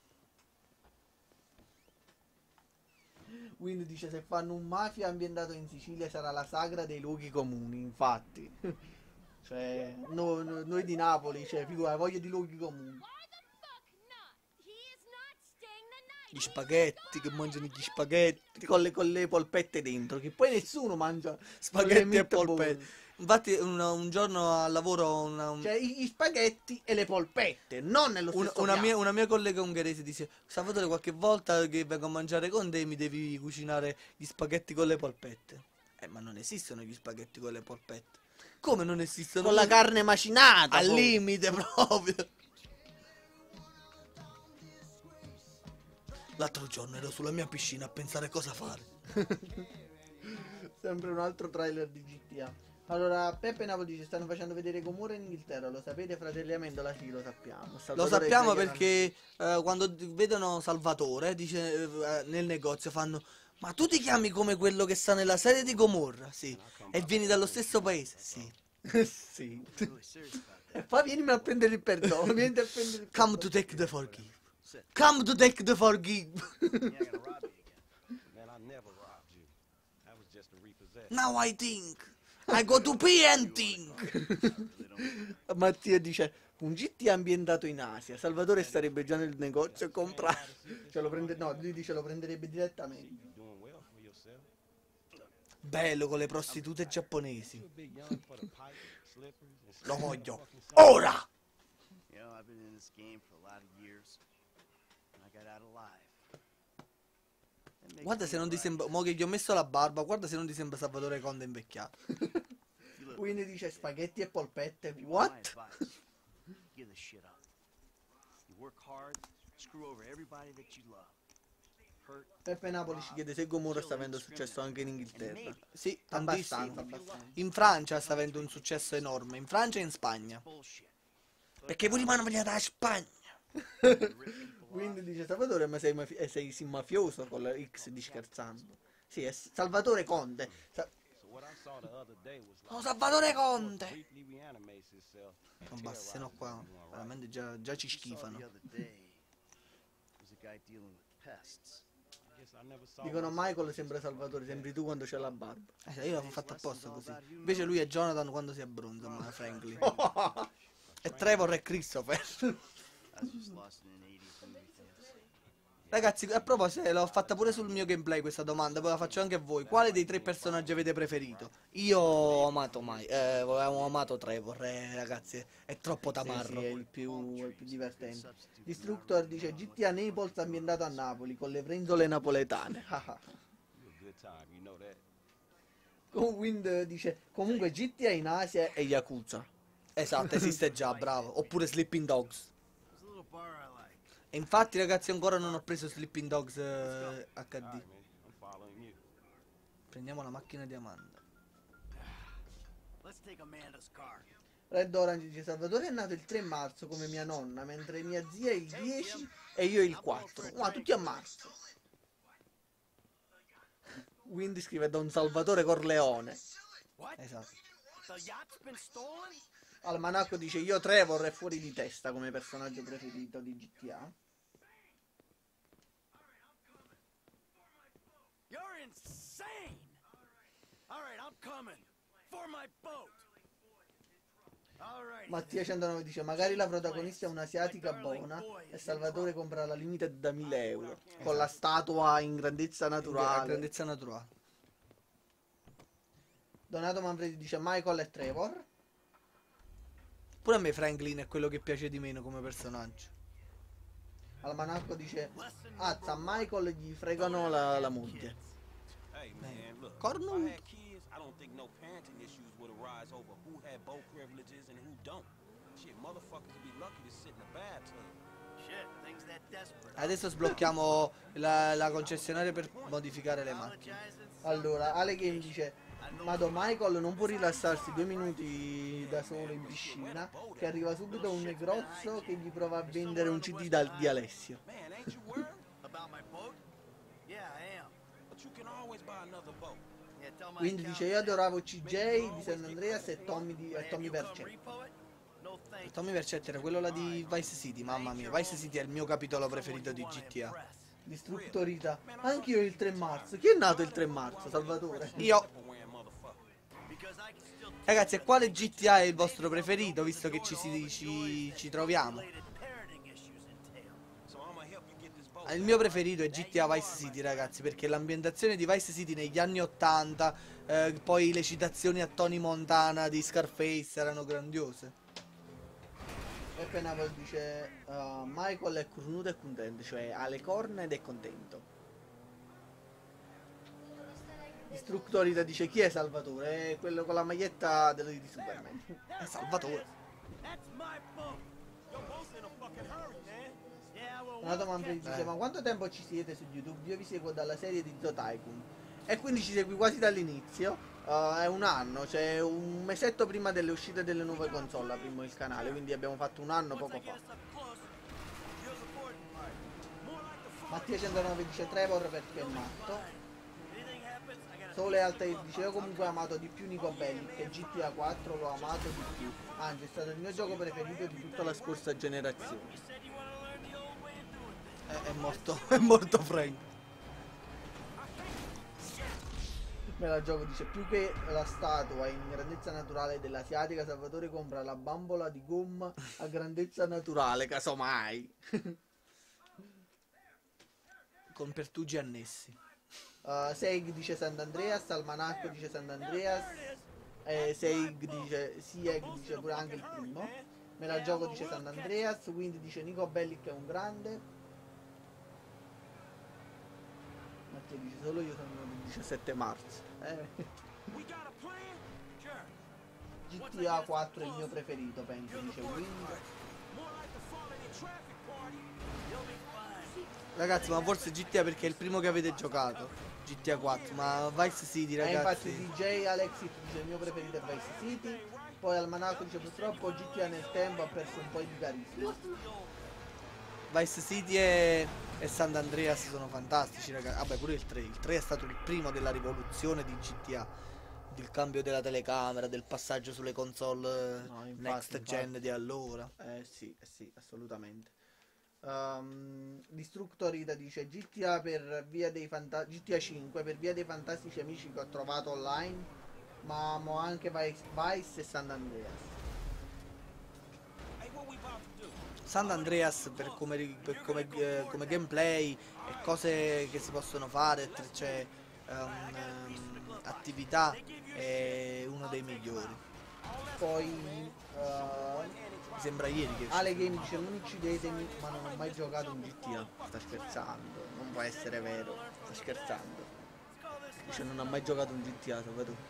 Wind dice se fanno un mafia ambientato in Sicilia sarà la sagra dei luoghi comuni, infatti. Cioè, noi di Napoli, cioè, figura, voglio di luoghi comuni. Gli spaghetti, che mangiano gli spaghetti. con le polpette dentro, che poi nessuno mangia Spaghetti e meatball. polpette. Infatti un giorno al lavoro Cioè gli spaghetti e le polpette, non nello stesso piatto. una mia collega ungherese dice: Salvatore, qualche volta che vengo a mangiare con te mi devi cucinare gli spaghetti con le polpette. Ma non esistono gli spaghetti con le polpette. Come non esistono? Con la carne macinata. Al poi. limite proprio. L'altro giorno ero sulla mia piscina a pensare cosa fare. Sempre un altro trailer di GTA. Allora, Peppe Napoli dice: stanno facendo vedere Gomorra in Inghilterra. Lo sapete, fratelli Amendola? Sì, lo sappiamo. Lo Salvatore sappiamo Giacomo. perché quando vedono Salvatore, dice nel negozio, fanno: ma tu ti chiami come quello che sta nella serie di Gomorra? Sì. E vieni dallo stesso paese? Sì. Sì. Really serious about that. E poi vienimi a prendere il perdono. Vieni a prendere il Come to take the forgive. Come to take the forgive. Yeah, I gotta rob you again. Man, I never robbed you. That was just a repossession. Now I think. I go to pee and think. Mattia dice: un GT ambientato in Asia. Salvatore starebbe già nel negozio a comprare. Cioè lo prende. No, lui dice lo prenderebbe direttamente. You doing well for yourself. Bello con le prostitute giapponesi. You're a bit young for the pipe, slippers, and Lo voglio. fucking socks. Ora! You know, I've been in this game for a lot of years, and I got out alive. That makes Guarda me se non ti alive. sembra. Mo che gli ho messo la barba, guarda se non ti sembra Salvatore Conde invecchiato. You look Quindi dice spaghetti e polpette. My What? advice, give this shit up. You work hard, screw over everybody that you love. Hurt, Peppe Napoli ci chiede se Gomorra sta avendo successo anche in Inghilterra. Sì, Abbastanza, tantissimo. abbastanza. In Francia sta avendo un successo enorme. In Francia e in Spagna. bullshit. Perché voi rimangono venuti da Spagna. Quindi dice Salvatore, ma sei sì mafioso con la X di scherzando. Sì, è Salvatore Conte. So what I saw the other day was like Oh, Salvatore Conte. briefly reanimates itself. Non basta, se no qua veramente già ci You saw schifano. the other day was a guy dealing with pests. Guess I never saw Dicono myself Michael as sembra Salvatore, sembri tu quando c'è la barba. Io l'avevo fatto apposta così. Invece lui è Jonathan quando si abbronza, ma Franklin. E Trevor è Christopher. I was just lost in an 80s movie fantasy. Ragazzi, a proposito, l'ho fatta pure sul mio gameplay questa domanda, poi la faccio anche a voi. Quale dei tre personaggi avete preferito? Io ho amato avevo amato Trevor, ragazzi, è troppo tamarro. Sì, è il più divertente. Destructor dice GTA Naples ambientato a Napoli con le frenzole napoletane. you a good time, you know that. Wind dice comunque GTA in Asia e Yakuza. Esatto, esiste già, bravo. Oppure Sleeping Dogs. There's a little bar I like. E infatti, ragazzi, ancora non ho preso Sleeping Dogs HD. All right, man. I'm following you. Prendiamo la macchina di Amanda. Let's take Amanda's car. Red Orange dice Salvatore è nato il 3 marzo come mia nonna, mentre mia zia è il 10 e io il 4. Ma tutti a marzo. Wind scrive Don Salvatore Corleone. What? Esatto. The yacht's been stolen? Almanacco dice io Trevor è fuori di testa come personaggio preferito di GTA. You're insane! Alright, I'm coming. For my boat. Alright. Mattia 109 dice magari la protagonista è un'asiatica buona e Salvatore compra la limited da 1000 euro con la statua in grandezza A naturale. grandezza naturale. Donato Manfredi dice Michael e Trevor. Pure a me Franklin è quello che piace di meno come personaggio. Almanacco dice a San Michael gli fregano la moglie. Hey, man, look. Cornu. If I had kids, I don't think no parenting issues would arise over who had both privileges and who don't. Shit, motherfuckers would be lucky to sit in the bathtub. Shit, things that desperate. Adesso sblocchiamo la concessionaria per modificare le macchine. Allora, Ale Game dice Mado Michael non può rilassarsi 2 minuti da solo in piscina che arriva subito un negrozzo che gli prova a vendere un CD di Alessio. Man, ain't you worried? About my boat? Yeah, I am. But you can always buy another boat. Yeah, tell my Quindi accountant. dice io adoravo CJ di San Andreas e Tommy Man, you come Vercetti. repo it? No thank you. Tommy Vercetti era quello là di Vice City, mamma mia. Vice City è il mio capitolo preferito di GTA. Distruttorita. Anch'io il 3 marzo. Chi è nato il 3 marzo? Salvatore. Io. Wearing motherfucker. Because I can still Ragazzi, e quale GTA è il vostro preferito, visto che ci troviamo? related parenting issues entail. So I'ma help Il mio preferito è GTA Vice City, ragazzi, perché l'ambientazione di Vice City negli anni 80, poi le citazioni a Tony Montana di Scarface erano grandiose. E Penapol dice Michael è cornuto e contento, cioè ha le corna ed è contento. Distruttorita dice chi è Salvatore? È quello con la maglietta di Superman. È Salvatore. Donato Manfredi dice ma quanto tempo ci siete su YouTube? Io vi seguo dalla serie di Zo Tycoon e quindi ci segui quasi dall'inizio. È un anno, cioè un mesetto prima delle uscite delle nuove console aprimo il canale, quindi abbiamo fatto un anno poco fa. Mattia 109 dice Trevor perché è matto. Sole Altair dice io comunque ho amato di più Nico Bellic e GTA 4 l'ho amato di più, anzi è stato il mio gioco preferito di tutta la scorsa generazione. È morto, è morto Frank. Me la gioco dice più che la statua in grandezza naturale dell'asiatica, Salvatore compra la bambola di gomma a grandezza naturale, casomai. Con pertugi annessi. Seig dice Sant'Andreas, Almanacco dice Sant'Andreas, Seig dice Sieg dice pure anche il primo. Me la gioco dice Sant'Andreas, quindi dice Nico Bellic è un grande. Mattia dice solo io sono il 17 marzo. GTA 4 è il mio preferito, penso, dice Wind. Ragazzi, ma forse GTA perché è il primo che avete giocato. GTA 4, ma Vice City, ragazzi. Infatti DJ Alexit dice il mio preferito è Vice City. Poi Almanacco dice purtroppo GTA nel tempo ha perso un po' di carisma. Vice City e Sant'Andreas sono fantastici, ragazzi. Vabbè, pure il 3. Il 3 è stato il primo della rivoluzione di GTA. Del cambio della telecamera, del passaggio sulle console next gen di allora. Sì, assolutamente. Distruttorita dice GTA per via dei GTA 5 per via dei fantastici amici che ho trovato online, ma amo anche Vice e Sant'Andreas. Sant'Andreas per come gameplay e cose che si possono fare, cioè attività, è uno dei migliori. Poi mi sembra ieri che Ale Game dice non uccidetemi ma non ho mai giocato in GTA. Sta scherzando, non può essere vero, sta scherzando. Dice non ha mai giocato in GTA, Salvatore.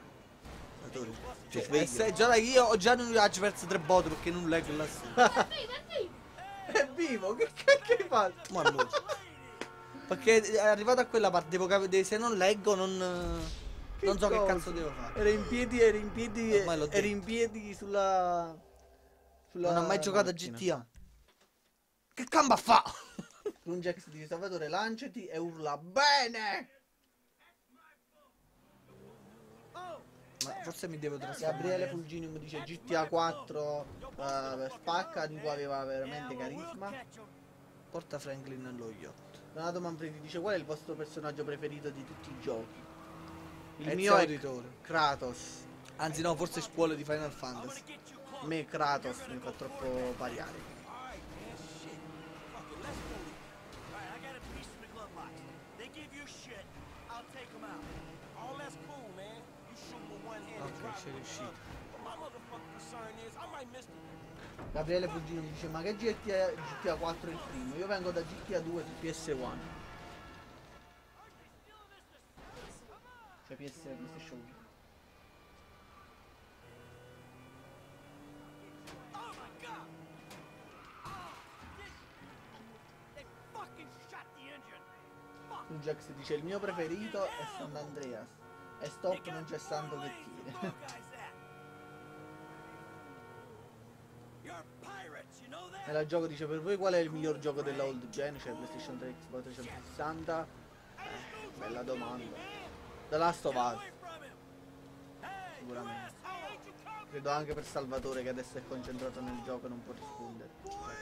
Cioè, già io ho già non ho perso 3 botte perché non leggo lassù. È vivo, che hai fatto? Ma no. Perché è arrivato a quella parte, devo capire se non leggo non so che cazzo devo fare. Eri in piedi sulla non ho mai giocato macchina. a GTA. Che camba fa? Rungex di Salvatore lanciati e urla bene. Ma forse mi devo trasformare. Gabriele Fulginium dice GTA 4 spacca, Nico aveva veramente carisma. Porta Franklin nello yacht. Donato Manfredi dice qual è il vostro personaggio preferito di tutti i giochi? Il Ezio mio è Auditore. Kratos. Anzi no, forse scuole di Final Fantasy. A me Kratos mi fa troppo pariare. Ok, c'è riuscito. Gabriele Fulgino mi dice ma che GTA 4 è il primo? Io vengo da GTA 2 su PS1. Cioè PlayStation 1. Jax dice il mio preferito è Sant'Andreas e stop non c'è santo che tire. E la gioco dice per voi qual è il miglior gioco della old gen, cioè PlayStation 3, Xbox 360? Bella domanda. The Last of Us sicuramente. Credo anche per Salvatore che adesso è concentrato nel gioco e non può rispondere.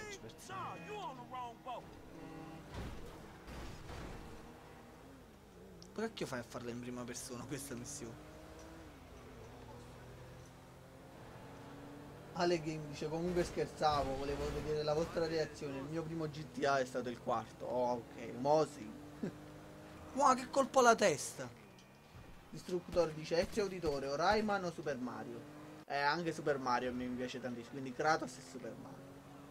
Ma cacchio fai a farla in prima persona questa missione? Ale Game dice comunque scherzavo, volevo vedere la vostra reazione. Il mio primo GTA è stato il quarto. Oh, ok, mo sì. Wow, che colpo alla testa. Distruttore dice Ezio Auditore o Rayman o Super Mario. Anche Super Mario mi piace tantissimo, quindi Kratos e Super Mario.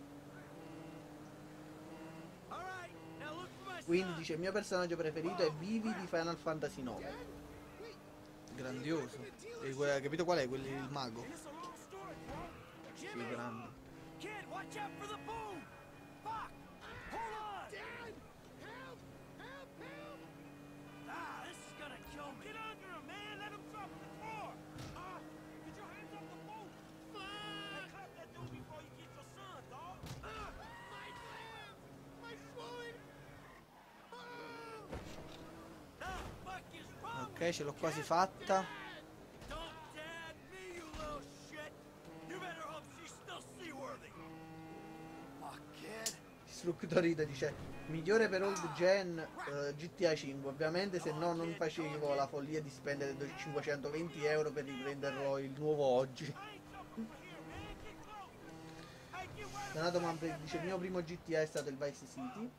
Quindi dice il mio personaggio preferito è Vivi di Final Fantasy IX. Grandioso. E capito qual è? Quelli il mago. Sì, grande. Kid, watch out for the boom! Fuck! Hold on! Dad! Help! Help! Help! Ah, this is gonna kill me. Get under him, man! Let him drop to the floor! Get your hands off the boat! Hey, clap that dude before you get your son, dog! My leg! My foot! The fuck is wrong? Ok, ce l'ho quasi fatta. Don't dad me, you little shit! You better hope she's still seaworthy! Fuck, kid. Distruttorita dice migliore per old gen GTA 5. Ovviamente se no non facevo la follia di spendere 520 euro per riprenderlo il nuovo oggi. Donato Manfred dice il mio primo GTA è stato il Vice City.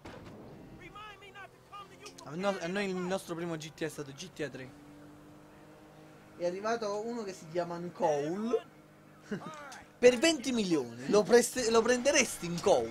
A noi il nostro primo GTA è stato GTA 3. È arrivato uno che si chiama Cole. Per 20 milioni lo prenderesti in Cole?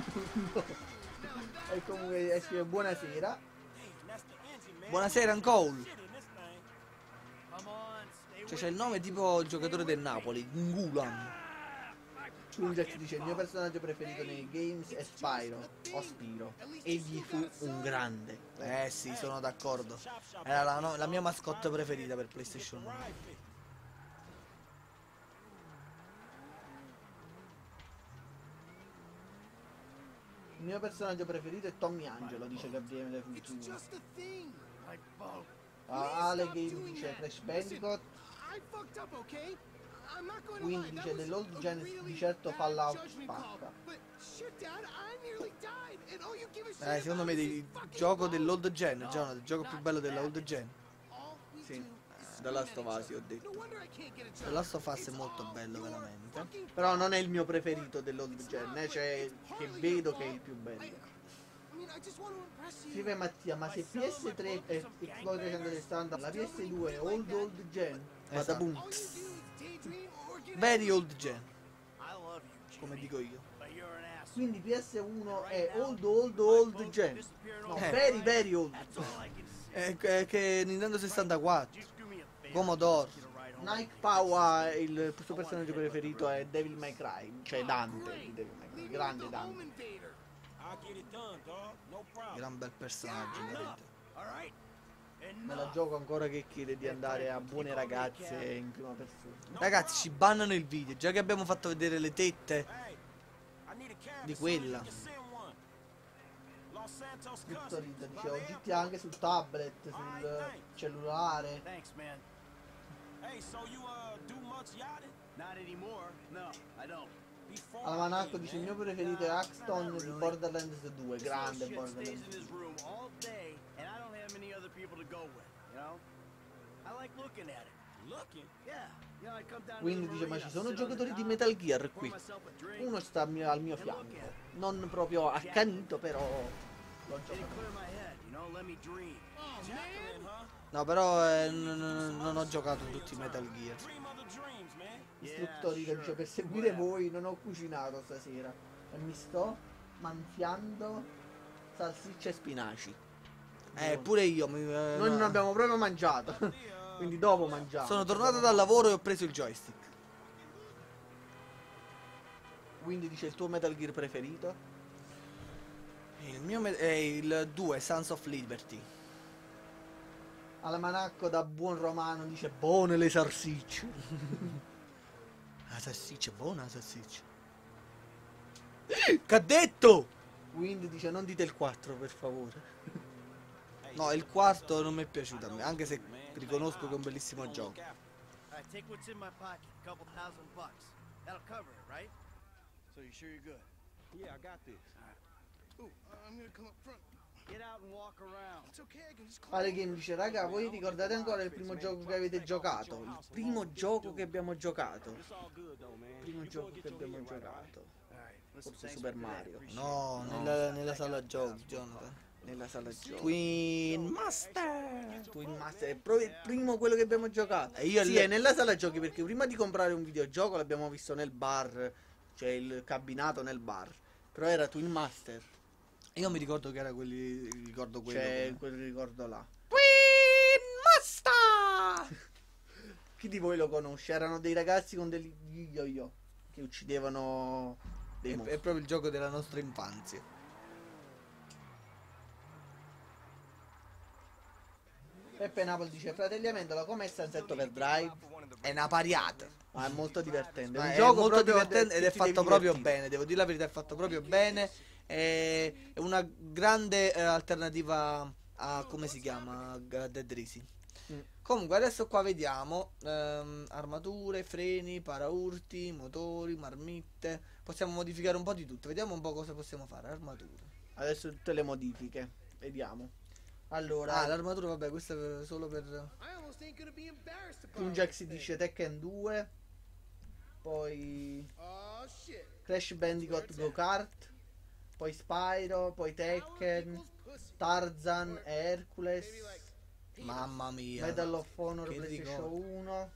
E comunque scrive buonasera. Buonasera Cole. Come on, stay Cioè c'è il nome tipo il giocatore del Napoli, Ngulan. Twinjack dice il mio personaggio preferito nei games è Spyro o Spiro. Egli fu un grande. Sì, sono d'accordo. Era la mia mascotte preferita per PlayStation 1. Il mio personaggio preferito è Tommy Angelo, dice Gabriele It's Fucino. just a thing. my boat. Ale Game dice Crash Bandicoot. I fucked up, okay? I'm not going to Quindi lie. dice That was dell'old a gen really di certo bad Fallout judgment call. spacca. But shit, Dad, I nearly died, and all you give a shit Secondo me about is il this fucking gioco boat. dell'old gen, Jonathan, il gioco più bello dell'old gen. All we Sì, do is da Last scream of at Us each ho other. detto. No wonder I can't get a job. The Last of Us è It's molto all bello, your veramente. fucking Però non è il mio preferito dell'old gen, cioè che vedo che è il più bello. I mean, I just want to impress you. Scrive Mattia, ma se PS3 e Xbox 360 la PS2 è old gen, Esatto. All you do is daydream or get Very old gen, I love you, come Jimmy, dico io. but you're an asshole. quindi PS1 è old gen. No, very old. That's all I can say. Che Nintendo 64, Just do me a favor. Commodore. Get a ride home. Nike Power, il suo personaggio preferito è Devil May Cry, cioè Dante di Devil May Cry, grande Dante. invader. I'll get it done, dog. No problem. Gran bel personaggio, veramente. All right? Me la gioco ancora che chiede di andare a buone ragazze in prima persona. Ragazzi, ci bannano il video, già che abbiamo fatto vedere le tette Hey, I need a camera di so you quella. can send one. Los Santos Vittorita Customs, dice ho right there. GTA anche sul tablet, sul cellulare. Thanks, man. Hey, so you do much yachting? Not anymore. No, I don't. Before Alamanacco I did, dice il man. mio preferito è Axton di Borderlands 2, This grande little shit stays in Borderlands his 2. room all day, and I don't have many other people to go with, you know? I like looking at it. Looking. Yeah. You know, I come down to Quindi the dice ma marina, ci sono sit on the giocatori di dock, Metal Gear pour qui. myself a drink, Uno sta al mio fianco, non proprio accanito però l'ho let it giocato. clear my head, you know, let me dream. Jacqueline, huh? No, però non ho giocato tutti i Metal Gear. Dream of the dreams, man. Istruttorita dice per seguire voi non ho cucinato stasera e mi sto manfiando salsicce e spinaci. Pure io. Noi non abbiamo proprio mangiato, quindi dopo mangiamo. Sono tornato dal lavoro e ho preso il joystick. Quindi dice il tuo Metal Gear preferito? Il mio è il 2, Sons of Liberty. Alamanacco da buon romano dice buone le salsicce. La salsiccia, buona la salsiccia. Che ha detto? Quindi dice non dite il 4 per favore. No, il quarto non mi è piaciuto a me, anche se riconosco che è un bellissimo gioco. All right, take what's in my pocket, a couple $1,000. That'll cover it, right? So you sure you're good? Yeah, I got this. Ooh, I'm gonna come up front. Get out and walk around. It's okay, I can just climb. Ale Game dice, raga, voi ricordate ancora il primo gioco che avete giocato? Il Primo gioco che abbiamo giocato. It's all good though, man. Primo You go gioco and get che your abbiamo ear right, all right? giocato. Alright, Listen, Forse thanks Super for that. Mario. Appreciate No, nella sala giochi, Jonathan. Nella sala giochi. Twin Master. Twin Master è proprio il primo quello che abbiamo giocato. E io Sì, le- è nella sala giochi perché prima di comprare un videogioco l'abbiamo visto nel bar, cioè il cabinato nel bar. Però era Twin Master, Io mi ricordo che era quelli. Ricordo quello. cioè come- quel ricordo là. Twin Master! Chi di voi lo conosce? Erano dei ragazzi con degli yo-yo che uccidevano dei È mostri. proprio il gioco della nostra infanzia. Peppe Napoli dice: Fratelli Amendola, com'è Sunset Overdrive? È una pariata. Ma è molto divertente. Ma un è gioco molto proprio divertente ed che è ti fatto devi proprio divertire. bene. Devo dire la verità, è fatto proprio bene. È una grande alternativa a come si chiama? A Dead Rising. Mm. Comunque adesso qua vediamo armature, freni, paraurti, motori, marmitte. Possiamo modificare un po' di tutto. Vediamo un po' cosa possiamo fare. Armature. Adesso tutte le modifiche. Vediamo. Allora, L'armatura vabbè, questa è solo per I almost ain't gonna be embarrassed about Punjax this si thing. dice Tekken 2. Poi Oh shit. Crash Bandicoot Go Kart. Poi Spyro. Poi Tekken. Equals pussy. Tarzan e Hercules. Maybe like mamma mia. Medal of Honor Che PlayStation ricordo. 1.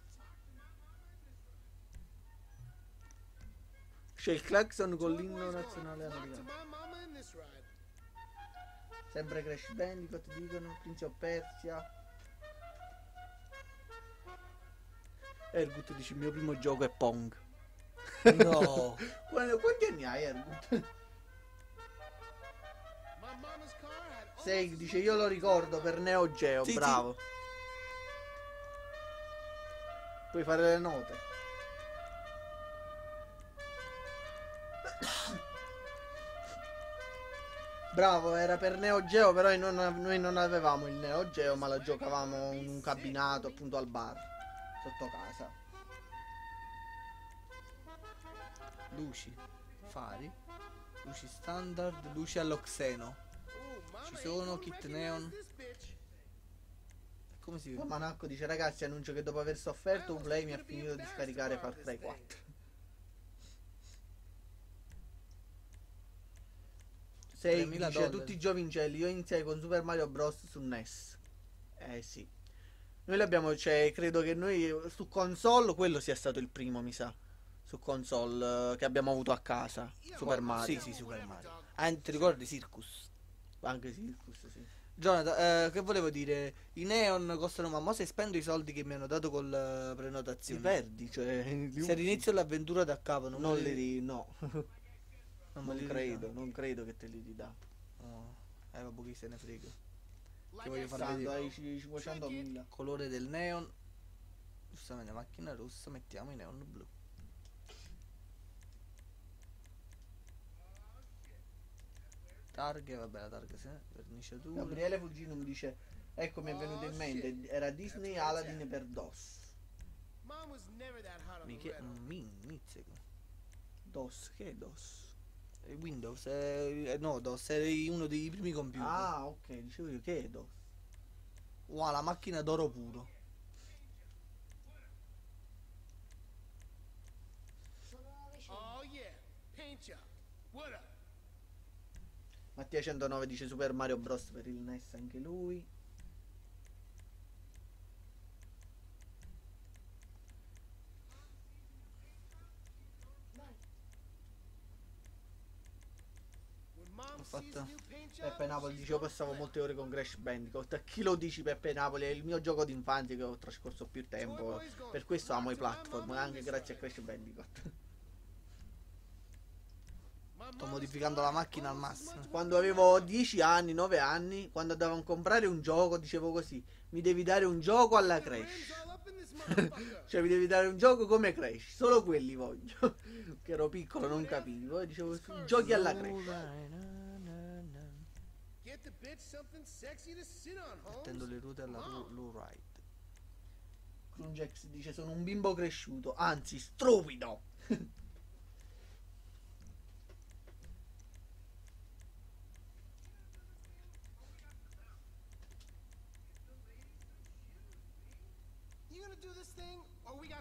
C'è il clacson con l'inno nazionale Talk to americano. my mama in this ride. Sempre Crash Bandicoot dicono. Prince of Persia. Ergut dice il mio primo gioco è Pong. No. Quanti anni hai Ergut? My mama's car had all Sei dice io lo ricordo per Neo Geo, Sì, sì. bravo. Puoi fare le note. Bravo, era per Neo Geo, però noi non avevamo il Neo Geo, ma la giocavamo in un cabinato appunto al bar, sotto casa. Luci, fari, luci standard, luci all'oxeno. Ooh, mama Ci ain't sono gonna kit recognize neon. this bitch. Come si Il vede? Manacco dice ragazzi annuncio che dopo aver sofferto un play mi ha finito di scaricare Far Cry 4. Sei 3.000 dice dollari. tutti i giovincelli, io iniziai con Super Mario Bros su NES. Eh sì. Noi l'abbiamo, cioè, credo che noi su console quello sia stato il primo, mi sa. Su console che abbiamo avuto a casa. Super Mario. Sì, Super Mario. Ah, ti ricordi Circus? Anche Circus, sì. Jonathan, che volevo dire? I neon costano ma se spendo i soldi che mi hanno dato con la Ti prenotazione. perdi, cioè. Se all'inizio l'avventura da capo non, Non me li no. non me Non li credo, ridà. non credo che te li ridà. No. Vabbè, chi se ne frega. Che voglio far Tanto vedere. hai 500.000. Colore del neon. Giustamente macchina rossa, mettiamo i neon blu. Targhe, vabbè, la targa se verniciatura. Gabriele Fuginum dice ecco mi è venuto in mente, era Disney Aladdin per DOS. Mom was never that hot on the Miche- red. mizzico. DOS, che è DOS? Windows, no, DOS è uno dei primi computer. Ah, ok, dicevo io che è DOS. Wow, la macchina d'oro puro. Sono 900. Oh yeah, paint job. What up? Mattia 109 dice Super Mario Bros per il NES anche lui. Vai. When mom Ho sees fatto- a new paint job, Peppe Napoli she's dice io gonna passavo flip. molte ore con Crash Bandicoot. A chi lo dici Peppe Napoli? È il mio gioco d'infanzia che ho trascorso più tempo. Per questo amo i platform, anche grazie a Crash Bandicoot. My Sto mama's modificando car la had macchina al almost as massimo. much Quando avevo 10 anni, 9 anni, quando andavo a comprare un gioco, dicevo così: mi devi dare un gioco alla rims Crash. all up in this motherfucker. Cioè, mi devi dare un gioco come Crash, solo quelli voglio. Che ero piccolo, non capivo. E dicevo: giochi alla Crash. Get the bitch something sexy to sit on, Mettendo Holmes. le ruote alla Come on. low ride. Crungex dice: sono un bimbo cresciuto, anzi, stupido.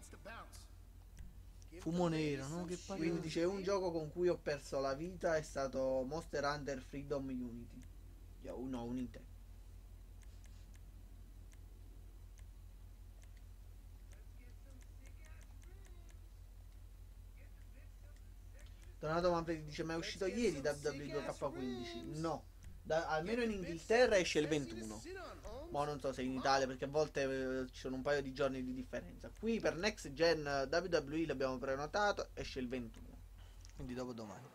wants to bounce. Give Fumo the lady nero, no? some Che shit. palle. Quindi dice un gioco con cui ho perso la vita è stato Monster Hunter Freedom Unity. No, Unite. Donato Manfredi dice ma è uscito ieri WWE 2K15? No, almeno in Inghilterra esce il 21. Sit on, Holmes. Ma non so se in Italia perché a volte ci sono un paio di giorni di differenza. Qui per Next Gen WWE l'abbiamo prenotato, esce il 21. Quindi dopo domani.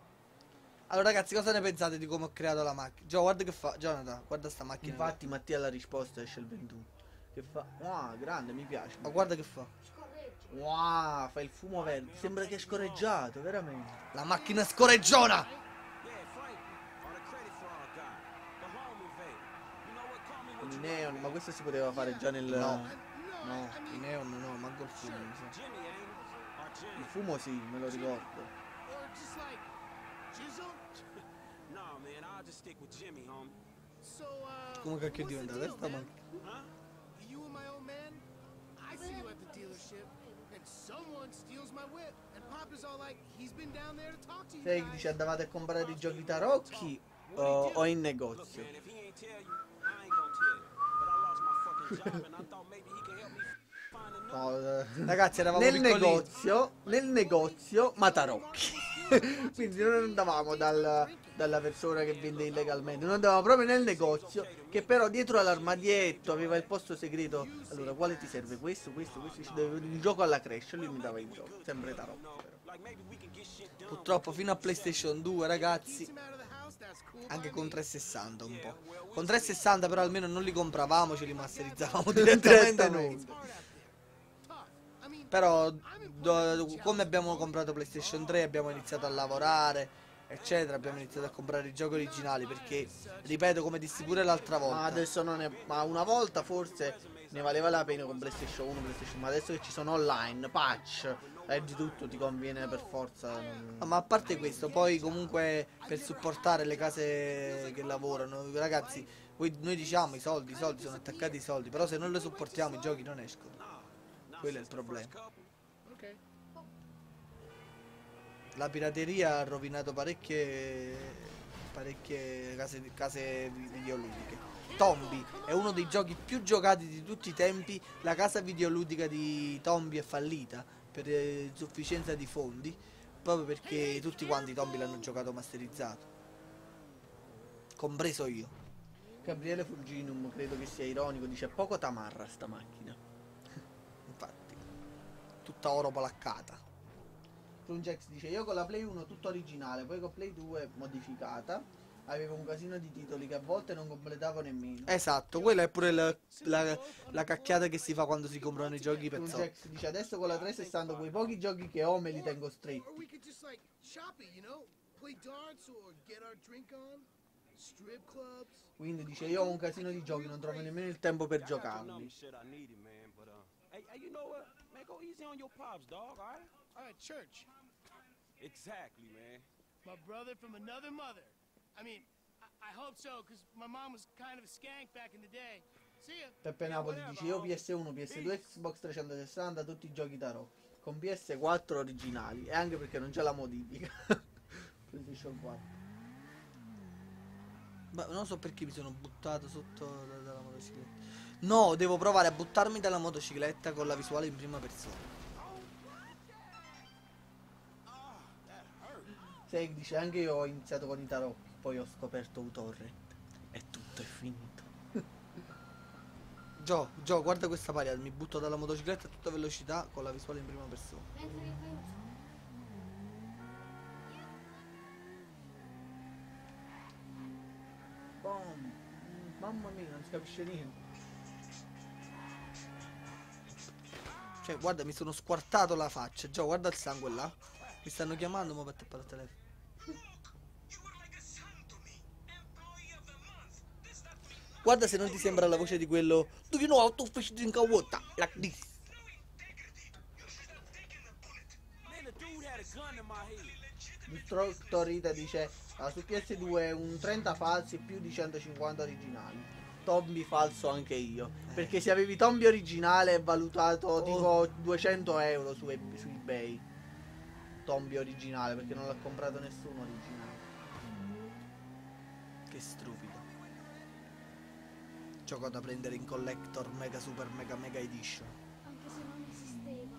Allora ragazzi, cosa ne pensate di come ho creato la macchina? Gio, guarda che fa. Jonathan, guarda sta macchina. Infatti Mattia la risposta esce il 21. Che fa? Wow, grande, mi piace. Ma guarda che fa. Scorreggia. Wow, fa il fumo verde. Sembra che è scorreggiato, veramente. La macchina scorreggiona! Yeah, Frank, or the credit fraud guy, the home invader. You know what? Call me what I you neon, ma questo si poteva fare già nel... No. No. I neon no, manco il fumo. mi sa. Jimmy, ain't it? Or Il Jimmy? fumo sì, me lo ricordo. Or just like Jizzle. Nah, man, I'll just stick with Jimmy, homie. So, Come cacchio è what's the diventata deal, sta man? macchina? Huh? You and my old man? I see you at the dealership, and someone steals my whip, and Pop is all like, he's been down there to talk to you Sei guys. dice andavate a comprare i giochi tarocchi o in Look, negozio? man, if he ain't tell you, I ain't gonna tell you. But I lost my fucking job, and I thought maybe he could help me find a new No, Ragazzi, eravamo nel piccolini. nel negozio Matarocchi. Quindi non andavamo dalla persona che vende illegalmente, non andavamo proprio nel negozio, che però dietro all'armadietto aveva il posto segreto. Allora, quale ti serve? Questo, ci deve un gioco alla Crash, lui mi dava il gioco, sempre tarocchi però. like maybe we can get shit done. Purtroppo fino a PlayStation 2, ragazzi, Him out of the house, that's cool anche by con me. 360 un po'. Con 360 però almeno non li compravamo, ce li masterizzavamo direttamente noi. Smart out there. Tough. I mean, Però come abbiamo comprato PlayStation 3 abbiamo iniziato a lavorare, eccetera, abbiamo iniziato a comprare i giochi originali perché, ripeto, come dissi pure l'altra Ma volta, adesso non è. Ma una volta forse ne valeva la pena con PlayStation 1, PlayStation, ma adesso che ci sono online, patch, e di tutto ti conviene per forza. ma a parte questo, poi comunque per supportare le case che lavorano, ragazzi, noi diciamo i soldi sono attaccati ai soldi, però se non le supportiamo i giochi non escono. Quello è il problema. okay. La pirateria ha rovinato parecchie case videoludiche. Tombi è uno dei giochi più giocati di tutti i tempi. La casa videoludica di Tombi è fallita per insufficienza di fondi, proprio perché tutti quanti i Tombi l'hanno giocato masterizzato, compreso io. Gabriele Fulginum credo che sia ironico, dice poco tamarra sta macchina. Infatti, tutta oro palaccata. Flungex dice io con la Play 1 tutto originale, poi con Play 2 modificata, avevo un casino di titoli che a volte non completavo nemmeno. Esatto, quella è pure la cacchiata che si fa quando si comprano i giochi pezzotti. Flungex dice adesso con la 360 quei pochi giochi che ho me li tengo Or stretti. we could just like shop it, you know? Play darts or get our drink on. Strip clubs. Quindi dice io ho un casino di giochi, non trovo nemmeno il tempo per I got your number, giocarli. shit I needed, man. But hey, you know what? Man, go easy on your pops, dog. All right? All right, church. Exactly, man. My brother from another mother. I mean, I hope so, because my mom was kind of a skank back in the day. See ya. Peppe Napoli dice io PS1, PS2, Xbox 360, tutti i giochi tarocchi. Con PS4 originali e anche perché non c'è la modifica. PlayStation 4. Ma non so perché mi sono buttato sotto dalla motocicletta. No, devo provare a buttarmi dalla motocicletta con la visuale in prima persona. Sei dice anche io ho iniziato con i tarocchi, poi ho scoperto Utorrent e tutto è finito. Gio, guarda questa paglia, mi butto dalla motocicletta a tutta velocità con la visuale in prima persona. Mentre che penso. Boom. Mamma mia, non si capisce niente. Cioè, guarda, mi sono squartato la faccia. Gio, guarda il sangue là. Mi stanno chiamando, ma per tappare il telefono. Guarda se non ti sembra la voce di quello. Do you know how to fish drink a water like this? Man, the dude had a gun in my head. Destructor Rita dice su PS2 un 30 falsi e più di 150 originali. Tombi falso anche io. Perché se avevi Tombi originale è valutato tipo 200 euro su eBay. Tombi originale, perché non l'ha comprato nessuno originale. Che stupido. Gioco da prendere in collector mega super mega edition. Anche se non esisteva.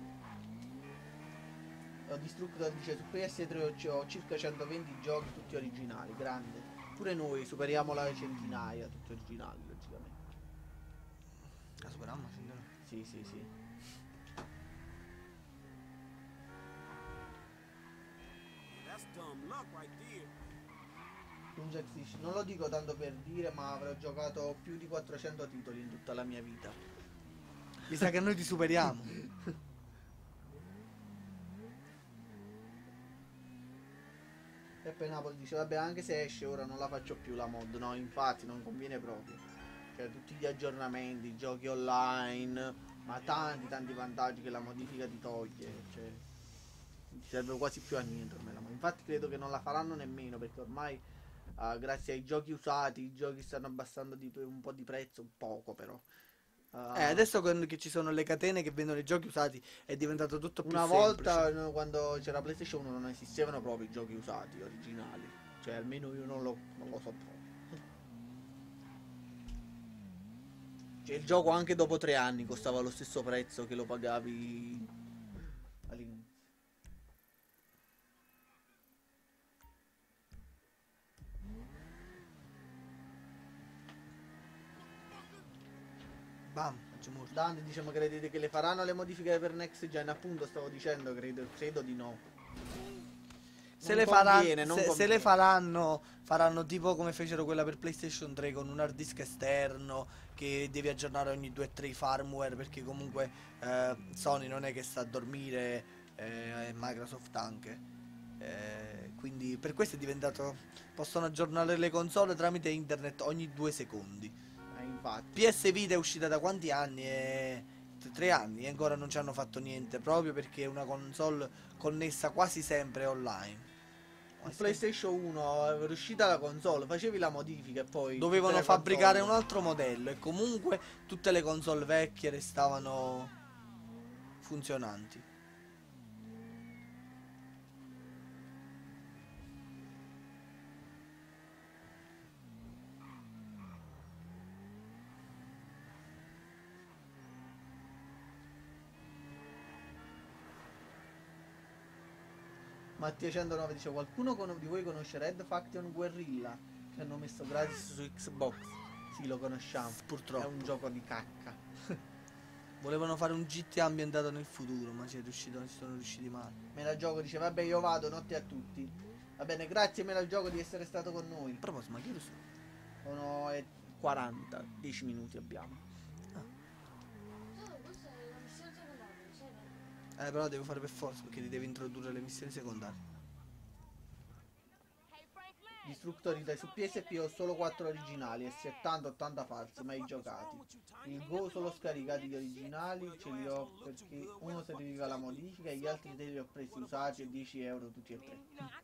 Ho distrutto, dice, su PS3 ho circa 120 giochi tutti originali, grande. Pure noi superiamo la centinaia, tutti originali, logicamente. La superiamo? Sì, sì, sì. That's dumb luck right there. Punjax dice, non lo dico tanto per dire, ma avrò giocato più di 400 titoli in tutta la mia vita. Mi sa che noi ti superiamo. Peppe Napoli dice, vabbè, anche se esce ora non la faccio più la mod. No, infatti non conviene proprio. Cioè tutti gli aggiornamenti, giochi online, ma tanti vantaggi che la modifica ti toglie. Cioè non ti serve quasi più a niente ormai la mod. Infatti credo che non la faranno nemmeno, perché ormai grazie ai giochi usati i giochi stanno abbassando un po' di prezzo, poco però. Adesso che ci sono le catene che vendono i giochi usati è diventato tutto più Una semplice. volta quando c'era PlayStation 1 non esistevano proprio i giochi usati originali. Cioè almeno io non lo so proprio. Cioè il gioco anche dopo 3 anni costava lo stesso prezzo che lo pagavi all'inizio. Bam, ci morto. Dante dice, ma credete che le faranno le modifiche per Next Gen? Appunto stavo dicendo, credo di no. Se Non le, conviene, non se conviene. le faranno tipo come fecero quella per PlayStation 3 con un hard disk esterno che devi aggiornare ogni 2-3 i firmware, perché comunque Sony non è che sta a dormire, e Microsoft anche. Quindi per questo è diventato, possono aggiornare le console tramite internet ogni 2 secondi. Infatti. PS Vita è uscita da quanti anni? 3 anni e ancora non ci hanno fatto niente, proprio perché è una console connessa quasi sempre online. Il PlayStation 1 era uscita la console, facevi la modifica e poi Dovevano tutte le fabbricare console- un altro modello e comunque tutte le console vecchie restavano funzionanti. Mattia 109 dice, qualcuno di voi conosce Red Faction Guerrilla che hanno messo gratis su Xbox? Sì, lo conosciamo. Purtroppo. È un gioco di cacca. Volevano fare un GTA ambientato nel futuro, ma ci sono riusciti male. Melagioco dice, vabbè, io vado, notte a tutti. Va bene, grazie Melagioco di essere stato con noi. A proposito, ma chi lo so? Sono 40, 10 minuti abbiamo. Questa è la missione secondaria, lo sai, vero? Però devo fare per forza perché ti devi introdurre le missioni secondarie. Distruttori dai su PSP ho solo 4 originali e 70-80 falsi, mai giocati. Il Go solo scaricati gli originali, ce li ho perché uno serviva la modifica e gli altri te li ho presi usati a 10 euro tutti e tre.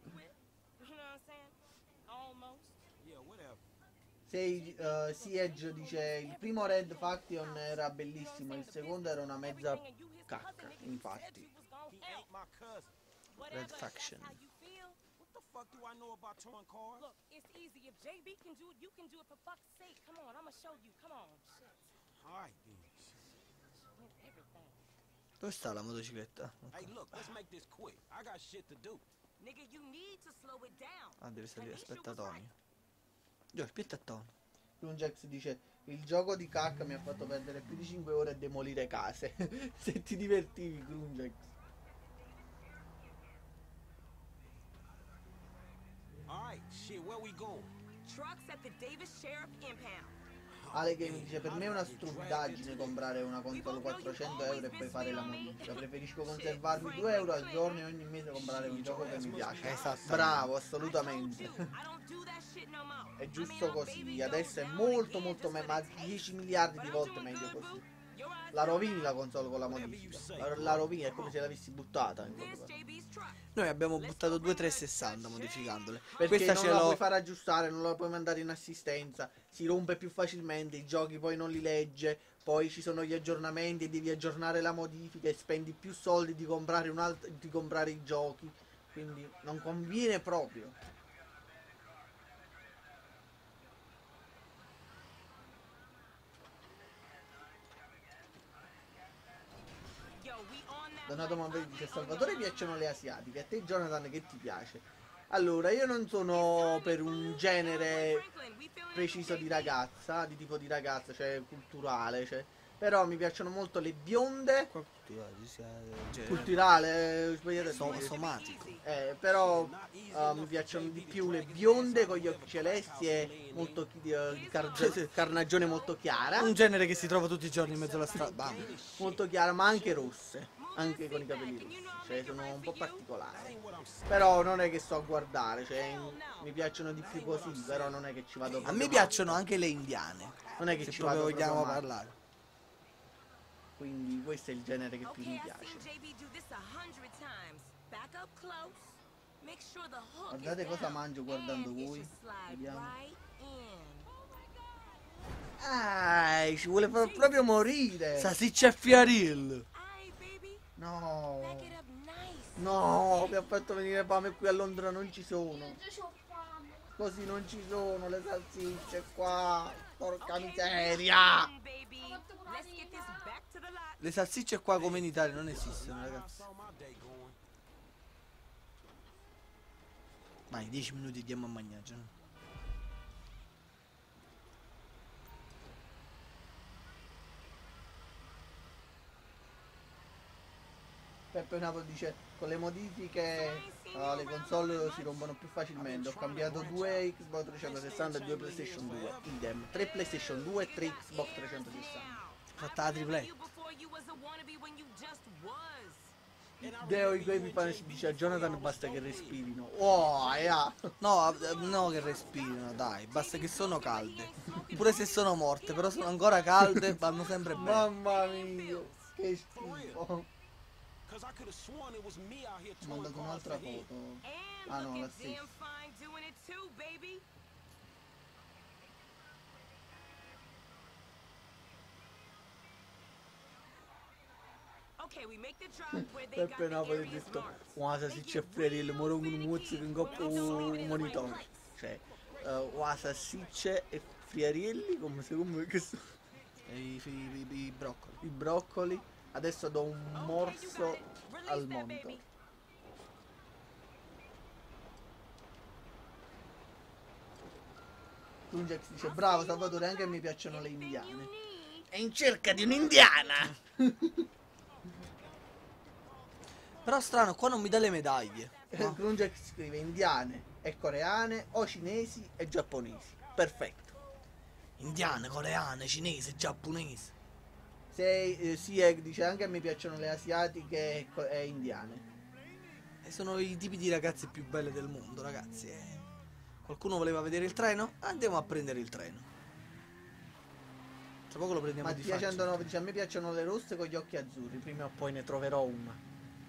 Yeah, whatever. Siege dice, il primo Red Faction era bellissimo, il secondo era una mezza cacca, infatti. He ain't my cousin. Red Faction. What the fuck do I know about towing cars? Look, it's easy. If JB can do it, you can do it, for fuck's sake. Come on, I'ma show you. Come on. Shit. Alright then. Everything. Dove sta la motocicletta? Hey, look, let's make this quick. I got shit to do. Nigga, you need to slow it down. Ah, deve salire, aspetta Tony. Io aspetta Tony. Lungex dice, il gioco di cacca mi ha fatto perdere più di 5 ore a demolire case. Se ti divertivi, Lungex. Alright, shit, where we going? Trucks at the Davis Sheriff Impound. Ale Game dice, per me è una stupidaggine comprare una console 400 euro e poi fare la modifica. Preferisco conservarmi 2 euro al giorno e ogni mese comprare un gioco che mi piace. Esatto. Bravo, assolutamente. I don't do that shit no more. È giusto così, adesso è molto ma 10 miliardi di volte meglio così. La rovini la console con la modifica. La rovini, è come se l'avessi buttata. In poche parole. Noi abbiamo buttato 2360 modificandole. Perché Questa non ce la l'ho. puoi fare aggiustare, non la puoi mandare in assistenza, si rompe più facilmente, i giochi poi non li legge, poi ci sono gli aggiornamenti e devi aggiornare la modifica e spendi più soldi di comprare di comprare i giochi, quindi non conviene proprio. Donato Manfredi dice: Salvatore piacciono le asiatiche, a te Jonathan che ti piace? Allora, io non sono per un genere preciso di ragazza, di tipo di ragazza, cioè culturale, cioè, però mi piacciono molto le bionde, culturale, sbagliate somatico. però mi piacciono di più le bionde con gli occhi celesti e molto di carnagione molto chiara, Un genere che si trova tutti i giorni in mezzo alla strada. molto chiara, ma anche rosse, anche con i capelli rossi, cioè sono un po' particolari. Però non è che sto a guardare, cioè mi piacciono di più così, però non è che ci vado A proprio me piacciono anche le indiane. non è che Se ci proprio vado vogliamo proprio male. parlare. Quindi questo è il genere che più mi piace. Guardate cosa mangio guardando voi. Vediamo. Ah, ci vuole proprio morire. Salsiccia e Fiaril. No. No, mi ha fatto venire fame, qui a Londra non ci sono. Io c'ho fame. Così non ci sono le salsicce qua. Porca miseria. Le salsicce qua come in Italia non esistono, ragazzi. Vai, 10 minuti diamo a mangiare. No? Peppe Napoli dice: con le modifiche le console si rompono più facilmente. Ho cambiato 2 Xbox 360 e 2 PlayStation 2. Idem. 3 PlayStation 2 e 3 Xbox 360. Fatta la tripletta. Deo i Baby Panes dice a Jonathan basta che respirino. Oh, yeah. No, no che respirino, dai, basta che sono calde. Pure se sono morte, però sono ancora calde, vanno sempre bene. Mamma mia, che schifo. Ho mandato un'altra foto. Ah no, la stessa. Peppe Napoli ha detto: Wasa si c'è fuori il moro con un muzzo che ingoppo un monitor. Cioè, Wasa si c'è e friarielli come secondo me che sono I broccoli. i broccoli. Adesso do un morso al monitor. Tungex dice: bravo Salvatore, anche a me piacciono le indiane. È in cerca di un'indiana. Però strano, qua non mi dà le medaglie. No? Grungex scrive indiane e coreane o cinesi e giapponesi. Perfetto. Indiane, coreane, cinese, giapponese. Sieg dice anche a me piacciono le asiatiche e indiane. E sono i tipi di ragazze più belle del mondo, ragazzi. Qualcuno voleva vedere il treno? Andiamo a prendere il treno. Tra poco lo prendiamo di Mattia faccia. 109 dice a me piacciono le rosse con gli occhi azzurri. Prima o poi ne troverò una.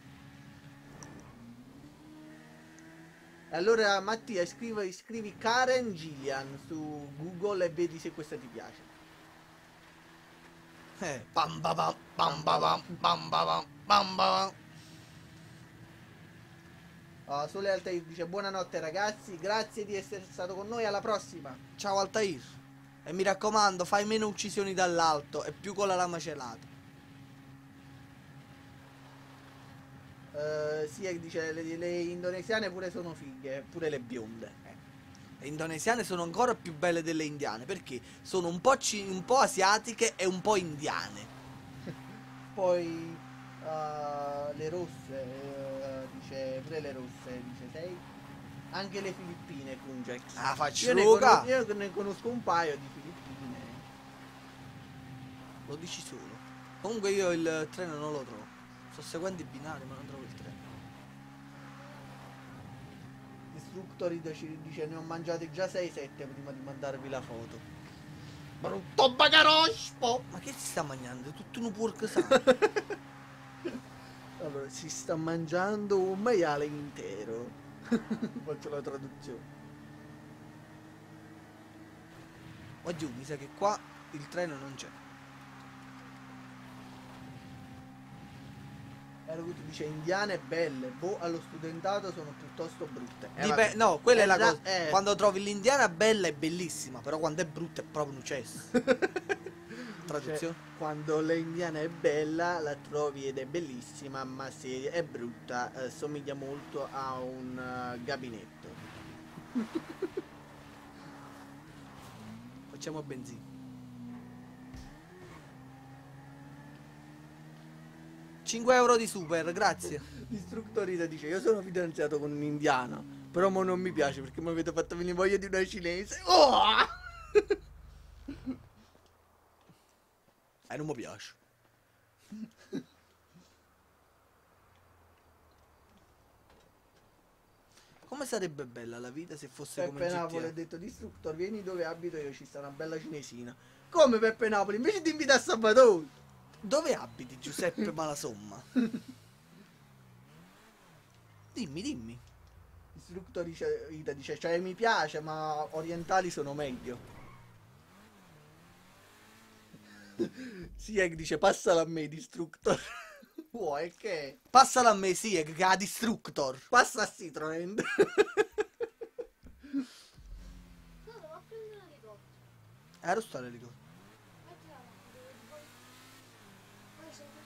E allora Mattia scrivi Karen Gillian su Google e vedi se questa ti piace. Bam bam bam bam bam bam bam bam bam. Sole Altair dice buonanotte ragazzi, grazie di essere stato con noi, alla prossima. Ciao Altair. E mi raccomando, fai meno uccisioni dall'alto e più con la lama celata. Sì, dice le indonesiane pure sono fighe, pure le bionde. Le indonesiane sono ancora più belle delle indiane perché sono un po' asiatiche e un po' indiane. Poi le rosse, dice pure le rosse, dice sei. Anche le filippine, Kunjex. Ah, faccio io ne conosco un paio di filippine. Lo dici solo. Comunque io il treno non lo trovo. Sto seguendo i binari ma non trovo il treno. Destructorid ci dice ne ho mangiati già 6-7 prima di mandarvi la foto. Brutto bagarospo! Ma che si sta mangiando? È tutto un porco sano. Allora, si sta mangiando un maiale intero. Faccio la traduzione. Oggi mi sa che qua il treno non c'è. Aerogut dice indiane belle, boh, allo studentato sono piuttosto brutte. Dipe- no, quella è la cosa. Eh. Quando trovi l'indiana bella è bellissima, però quando è brutta è proprio un cesso. Traduzione? Cioè, quando l'indiana è bella la trovi ed è bellissima, ma se è brutta somiglia molto a un gabinetto. Facciamo benzina. 5 euro di super, grazie. L'istruttorita dice io sono fidanzato con un'indiana, però mo non mi piace perché mi avete fatto venire voglia di una cinese. Oh! Non mi piace. Come sarebbe bella la vita se fosse come Peppe GTA? Napoli ha detto distruttor vieni dove abito io, ci sta una bella cinesina. Come Peppe Napoli? Invece ti invita a Salvatore. Dove abiti Giuseppe Malasomma? Dimmi. L'istruttore dice cioè mi piace ma orientali sono meglio. Sieg dice passala a me distruttor. Vuoi che? Passala a me, sì, che ha Destructor. Passa a Citroen. No, devo a prendere l'elicottero. Ero sta l'elicottero. Metti la macchina, vai sopra.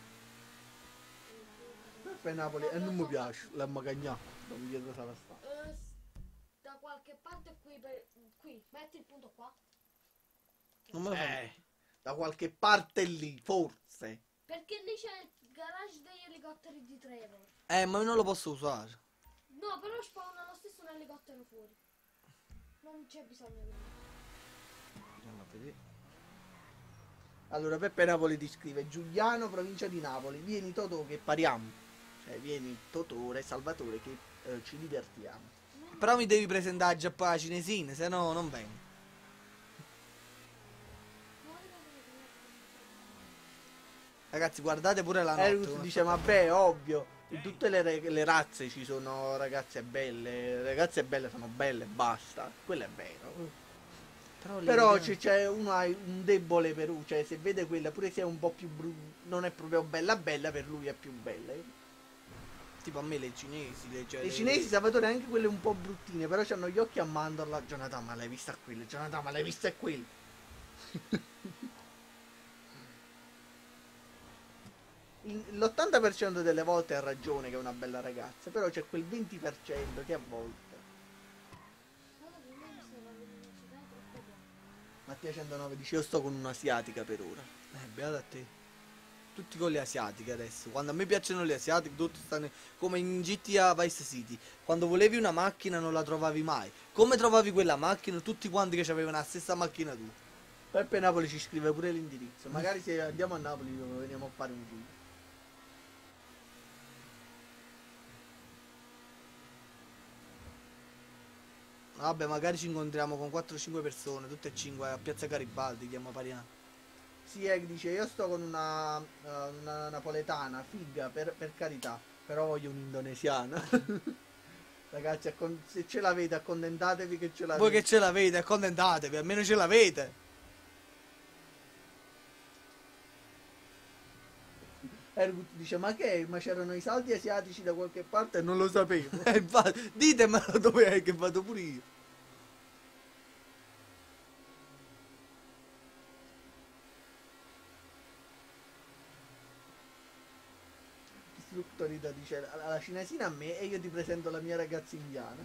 Peppe Napoli e non mi piace, la magagna. Non mi chiedo sarà sta. Da qualche parte qui, metti il punto qua. Non me lo fa. Da qualche parte lì, forse. Perché lì c'è il garage degli elicotteri di Trevor. Ma io non lo posso usare. No, però spawna lo stesso un elicottero fuori. Non c'è bisogno di... Andiamo a vedere. Allora Peppe Napoli ti scrive Giuliano, provincia di Napoli. Vieni Totò che pariamo. Cioè vieni Totò e Salvatore che ci divertiamo. Però mi devi presentare già poi la cinesina, se no non vengo. Ragazzi, guardate pure la notte. Erus dice vabbè ovvio. In tutte le razze ci sono ragazze belle. Le ragazze belle sono belle, basta. Quello è vero. Però c'è uno ha un debole per lui, cioè se vede quella, pure se è un po' più non è proprio bella bella, per lui è più bella. Tipo a me le cinesi, Le cinesi, Salvatore, anche quelle un po' bruttine, però hanno gli occhi a mandorla. Jonathan, ma l'hai vista quelle? Jonathan, ma l'hai vista quelle? L'80% delle volte ha ragione che è una bella ragazza, però c'è quel 20% che a volte. Mattia 109 dice io sto con un'asiatica per ora. Beata a te. Tutti con le asiatiche adesso. Quando a me piacciono le asiatiche, tutti stanno come in GTA Vice City. Quando volevi una macchina non la trovavi mai. Come trovavi quella macchina? Tutti quanti che avevano la stessa macchina tu. Peppe Napoli ci scrive pure l'indirizzo. Magari se andiamo a Napoli veniamo a fare un video. Vabbè, magari ci incontriamo con 4-5 persone, tutte e 5 a Piazza Garibaldi, chiamo Pariano. Sieg dice io sto con una napoletana, figa, per carità, però voglio un'indonesiana. Ragazzi, se ce l'avete accontentatevi che ce l'avete. Voi che ce l'avete, accontentatevi, almeno ce l'avete. Ergut dice ma che? Ma c'erano i saldi asiatici da qualche parte e non lo sapevo. Infatti, ditemelo dove è che vado pure io. Istruttorita dice la cinesina a me e io ti presento la mia ragazza indiana.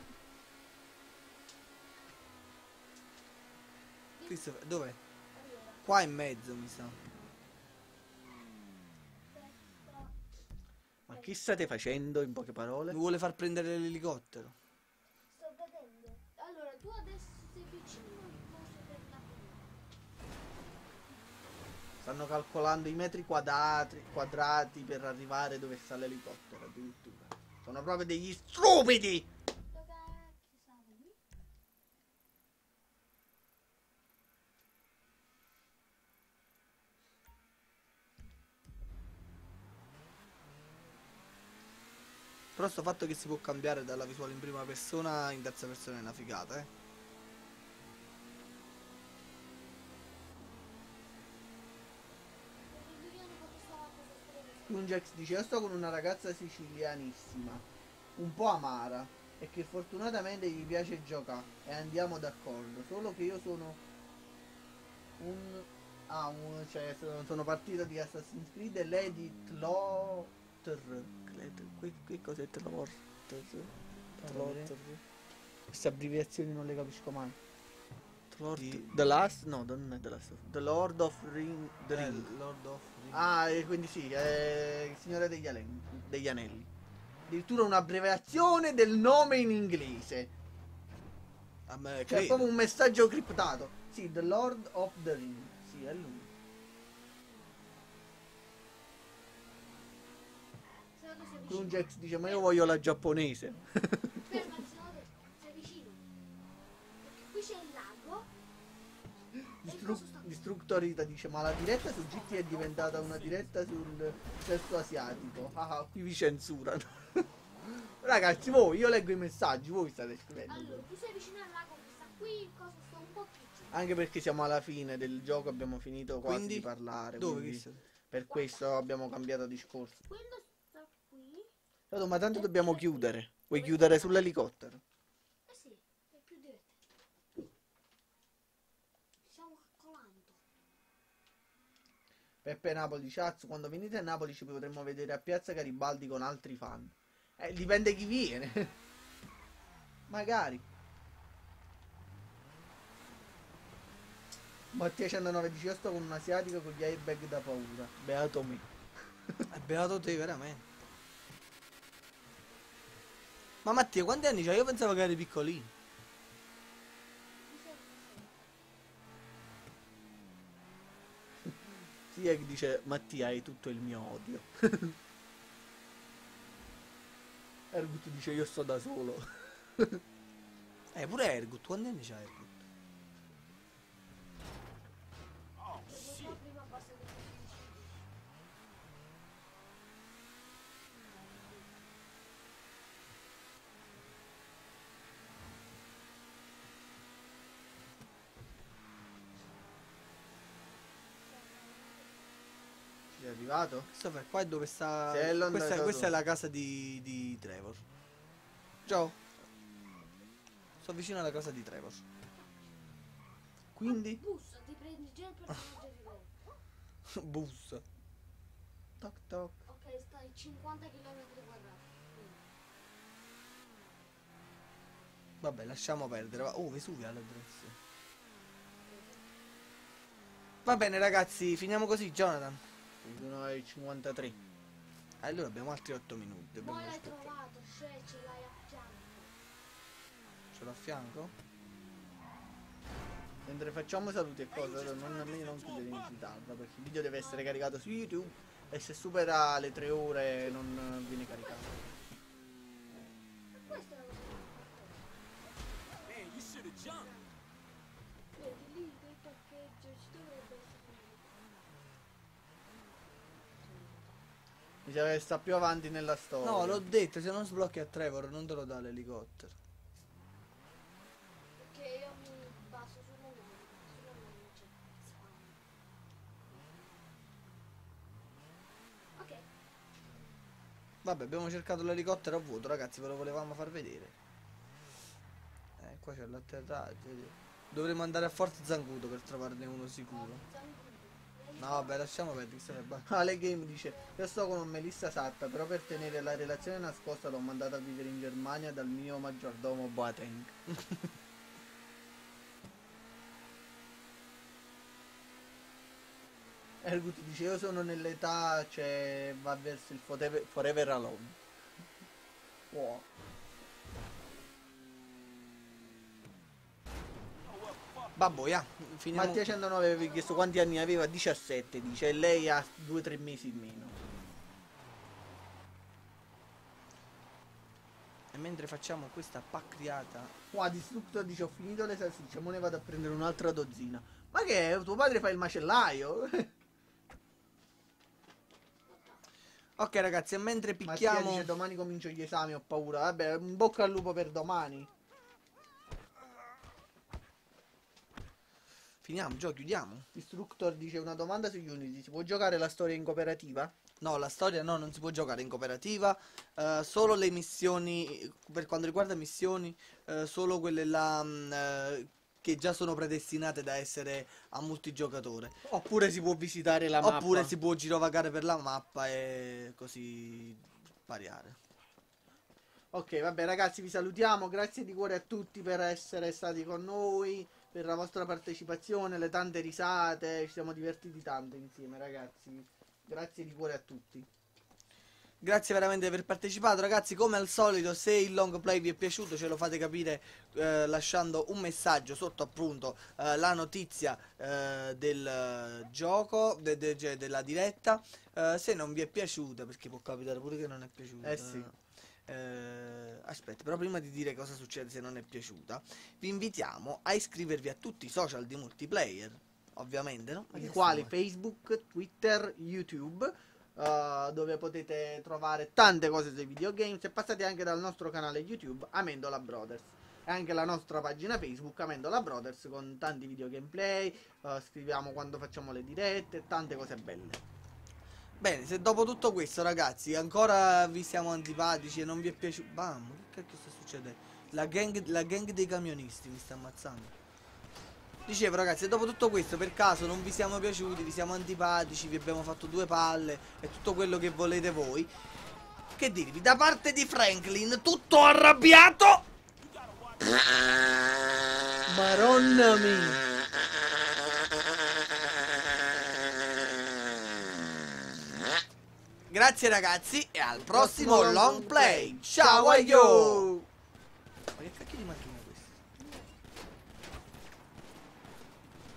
Christopher, dov'è? Qua in mezzo mi sa. Ma che state facendo in poche parole? Mi vuole far prendere l'elicottero. Sto vedendo. Allora, tu adesso sei vicino al coso del Napoli. Stanno calcolando i metri quadrati per arrivare dove sta l'elicottero addirittura. Sono proprio degli stupidi! Dove cacchio siamo lì? Però sto fatto che si può cambiare dalla visuale in prima persona in terza persona è una figata, Lungex dice: io sto con una ragazza sicilianissima, un po' amara, e che fortunatamente gli piace giocare e andiamo d'accordo. Solo che io sono un... cioè sono partito di Assassin's Creed e lei di Tlotter. Che cos'è Tlotter? Queste abbreviazioni non le capisco mai. The Last? No, non è The Last of The Lord of Ring. The Ring. Lord of Ring. Ah, e quindi sì, è il Signore degli Anelli. Addirittura un'abbreviazione del nome in inglese. A me Cioè, è credo. proprio un messaggio criptato. Sì, The Lord of the Ring. Sì, è lui. Grungex dice: ma io voglio la giapponese. Fermati, se no sei vicino. Perché qui c'è il lago. E il coso sta qui. Distructorita dice: ma la diretta su GT è diventata una diretta sul sesso asiatico. Ah, qui vi censurano. Ragazzi, io leggo i messaggi, voi state scrivendo. Allora, tu sei vicino al lago, che sta qui, il coso sta un po' più giù. Anche perché siamo alla fine del gioco, abbiamo finito quasi Quindi? di parlare. Dove quindi che siete? per questo abbiamo cambiato discorso. Quello sta qui. Allora, ma tanto dobbiamo chiudere. Vuoi chiudere sull'elicottero? Eh sì, è più diretto. Stiamo calcolando. Peppe Napoli chat, quando venite a Napoli ci potremmo vedere a Piazza Garibaldi con altri fan. Dipende chi viene. Magari. Mattia 109 dice: io sto con un asiatico con gli airbag da paura. Beato me. È beato te, veramente. Ma Mattia, quanti anni c'hai? Io pensavo che eri piccolino. Sì, e dice: Mattia, hai tutto il mio odio. Ergut dice: io sto da solo. Pure Ergut, quanti anni c'hai Ergut? Perché qua prima basta che sei vicino. Ci sei arrivato? Christopher, qua è dove sta... Sei allontanato. Questa è la casa di Trevor. Ciao. Sto vicino alla casa di Trevor. Quindi? Bussa, ti prendi già il personaggio di loro. Bus. Toc toc. Ok, stai 50 km quadrati. Vabbè, lasciamo perdere. Oh, Vesuvio all'address. Va bene ragazzi, finiamo così, Jonathan. Sono ai 53. Allora abbiamo altri 8 minuti. Poi Dobbiamo l'hai aspettare. trovato, cioè ce l'hai a fianco. Ce l'ho a fianco? Mentre facciamo saluti e cose, non chiudere in ritardo perché il video deve essere caricato su YouTube e se supera le 3 ore non viene caricato. Questa è la cosa che Man, you should have jumped. vedi lì del parcheggio ci dovrebbe essere. Mi sa che sta più avanti nella storia. No, l'ho detto, se non sblocchi a Trevor non te lo dà l'elicottero. Perché io mi baso sull'uomo c'è spam. Ok, Vabbè, abbiamo cercato l'elicottero a vuoto, ragazzi, ve lo volevamo far vedere. Qua c'è l'atterraggio. Dovremmo andare a Forte Zancudo per trovarne uno sicuro. No, vabbè, lasciamo perdere, se ne basta. Ale Game dice: io sto con Melissa Satta, però per tenere la relazione nascosta l'ho mandata a vivere in Germania dal mio maggiordomo Boateng. Ergut dice: io sono nell'età, cioè va verso il forever alone. Wow. Babbo, ya, finiamo. Mattia 109 aveva chiesto quanti anni aveva, 17 dice, e lei ha 2-3 mesi in meno. E mentre facciamo questa pacriata. Qua Distructor dice: ho finito le salsicce, mo ne vado a prendere un'altra dozzina. Ma che è? Tuo padre fa il macellaio? Ok ragazzi, e mentre Mattia picchiamo... dice domani comincio gli esami, ho paura. Vabbè, in bocca al lupo per domani. Finiamo, già chiudiamo. Destructor dice una domanda su Unity. Si può giocare la storia in cooperativa? No, la storia no, non si può giocare in cooperativa. Solo le missioni, per quanto riguarda missioni, solo quelle là che già sono predestinate da essere a multigiocatore. Oppure si può visitare la mappa. Oppure si può girovagare per la mappa e così pariare. Ok, vabbè ragazzi, vi salutiamo. Grazie di cuore a tutti per essere stati con noi, per la vostra partecipazione, le tante risate. Ci siamo divertiti tanto insieme, ragazzi. Grazie di cuore a tutti. Grazie veramente di aver partecipato ragazzi, come al solito se il long play vi è piaciuto ce lo fate capire lasciando un messaggio sotto appunto la notizia del gioco, della diretta. Se non vi è piaciuta, perché può capitare pure che non è piaciuta. Sì. Aspetta, però prima di dire cosa succede se non è piaciuta, vi invitiamo a iscrivervi a tutti i social di Multiplayer, ovviamente, no? I quali Facebook, Twitter, YouTube, dove potete trovare tante cose sui videogames, e passate anche dal nostro canale YouTube Amendola Brothers e anche la nostra pagina Facebook Amendola Brothers con tanti video gameplay, scriviamo quando facciamo le dirette, tante cose belle. Bene, se dopo tutto questo ragazzi ancora vi siamo antipatici e non vi è piaciuto... Bam, che cacchio sta succedendo? La gang dei camionisti mi sta ammazzando. Dicevo ragazzi, se dopo tutto questo per caso non vi siamo piaciuti, vi siamo antipatici, vi abbiamo fatto due palle e tutto quello che volete voi, che dirvi, da parte di Franklin, tutto arrabbiato. Maronna mia. Grazie ragazzi e al prossimo long play. Ciao a yo. Ma che cacchio di macchina?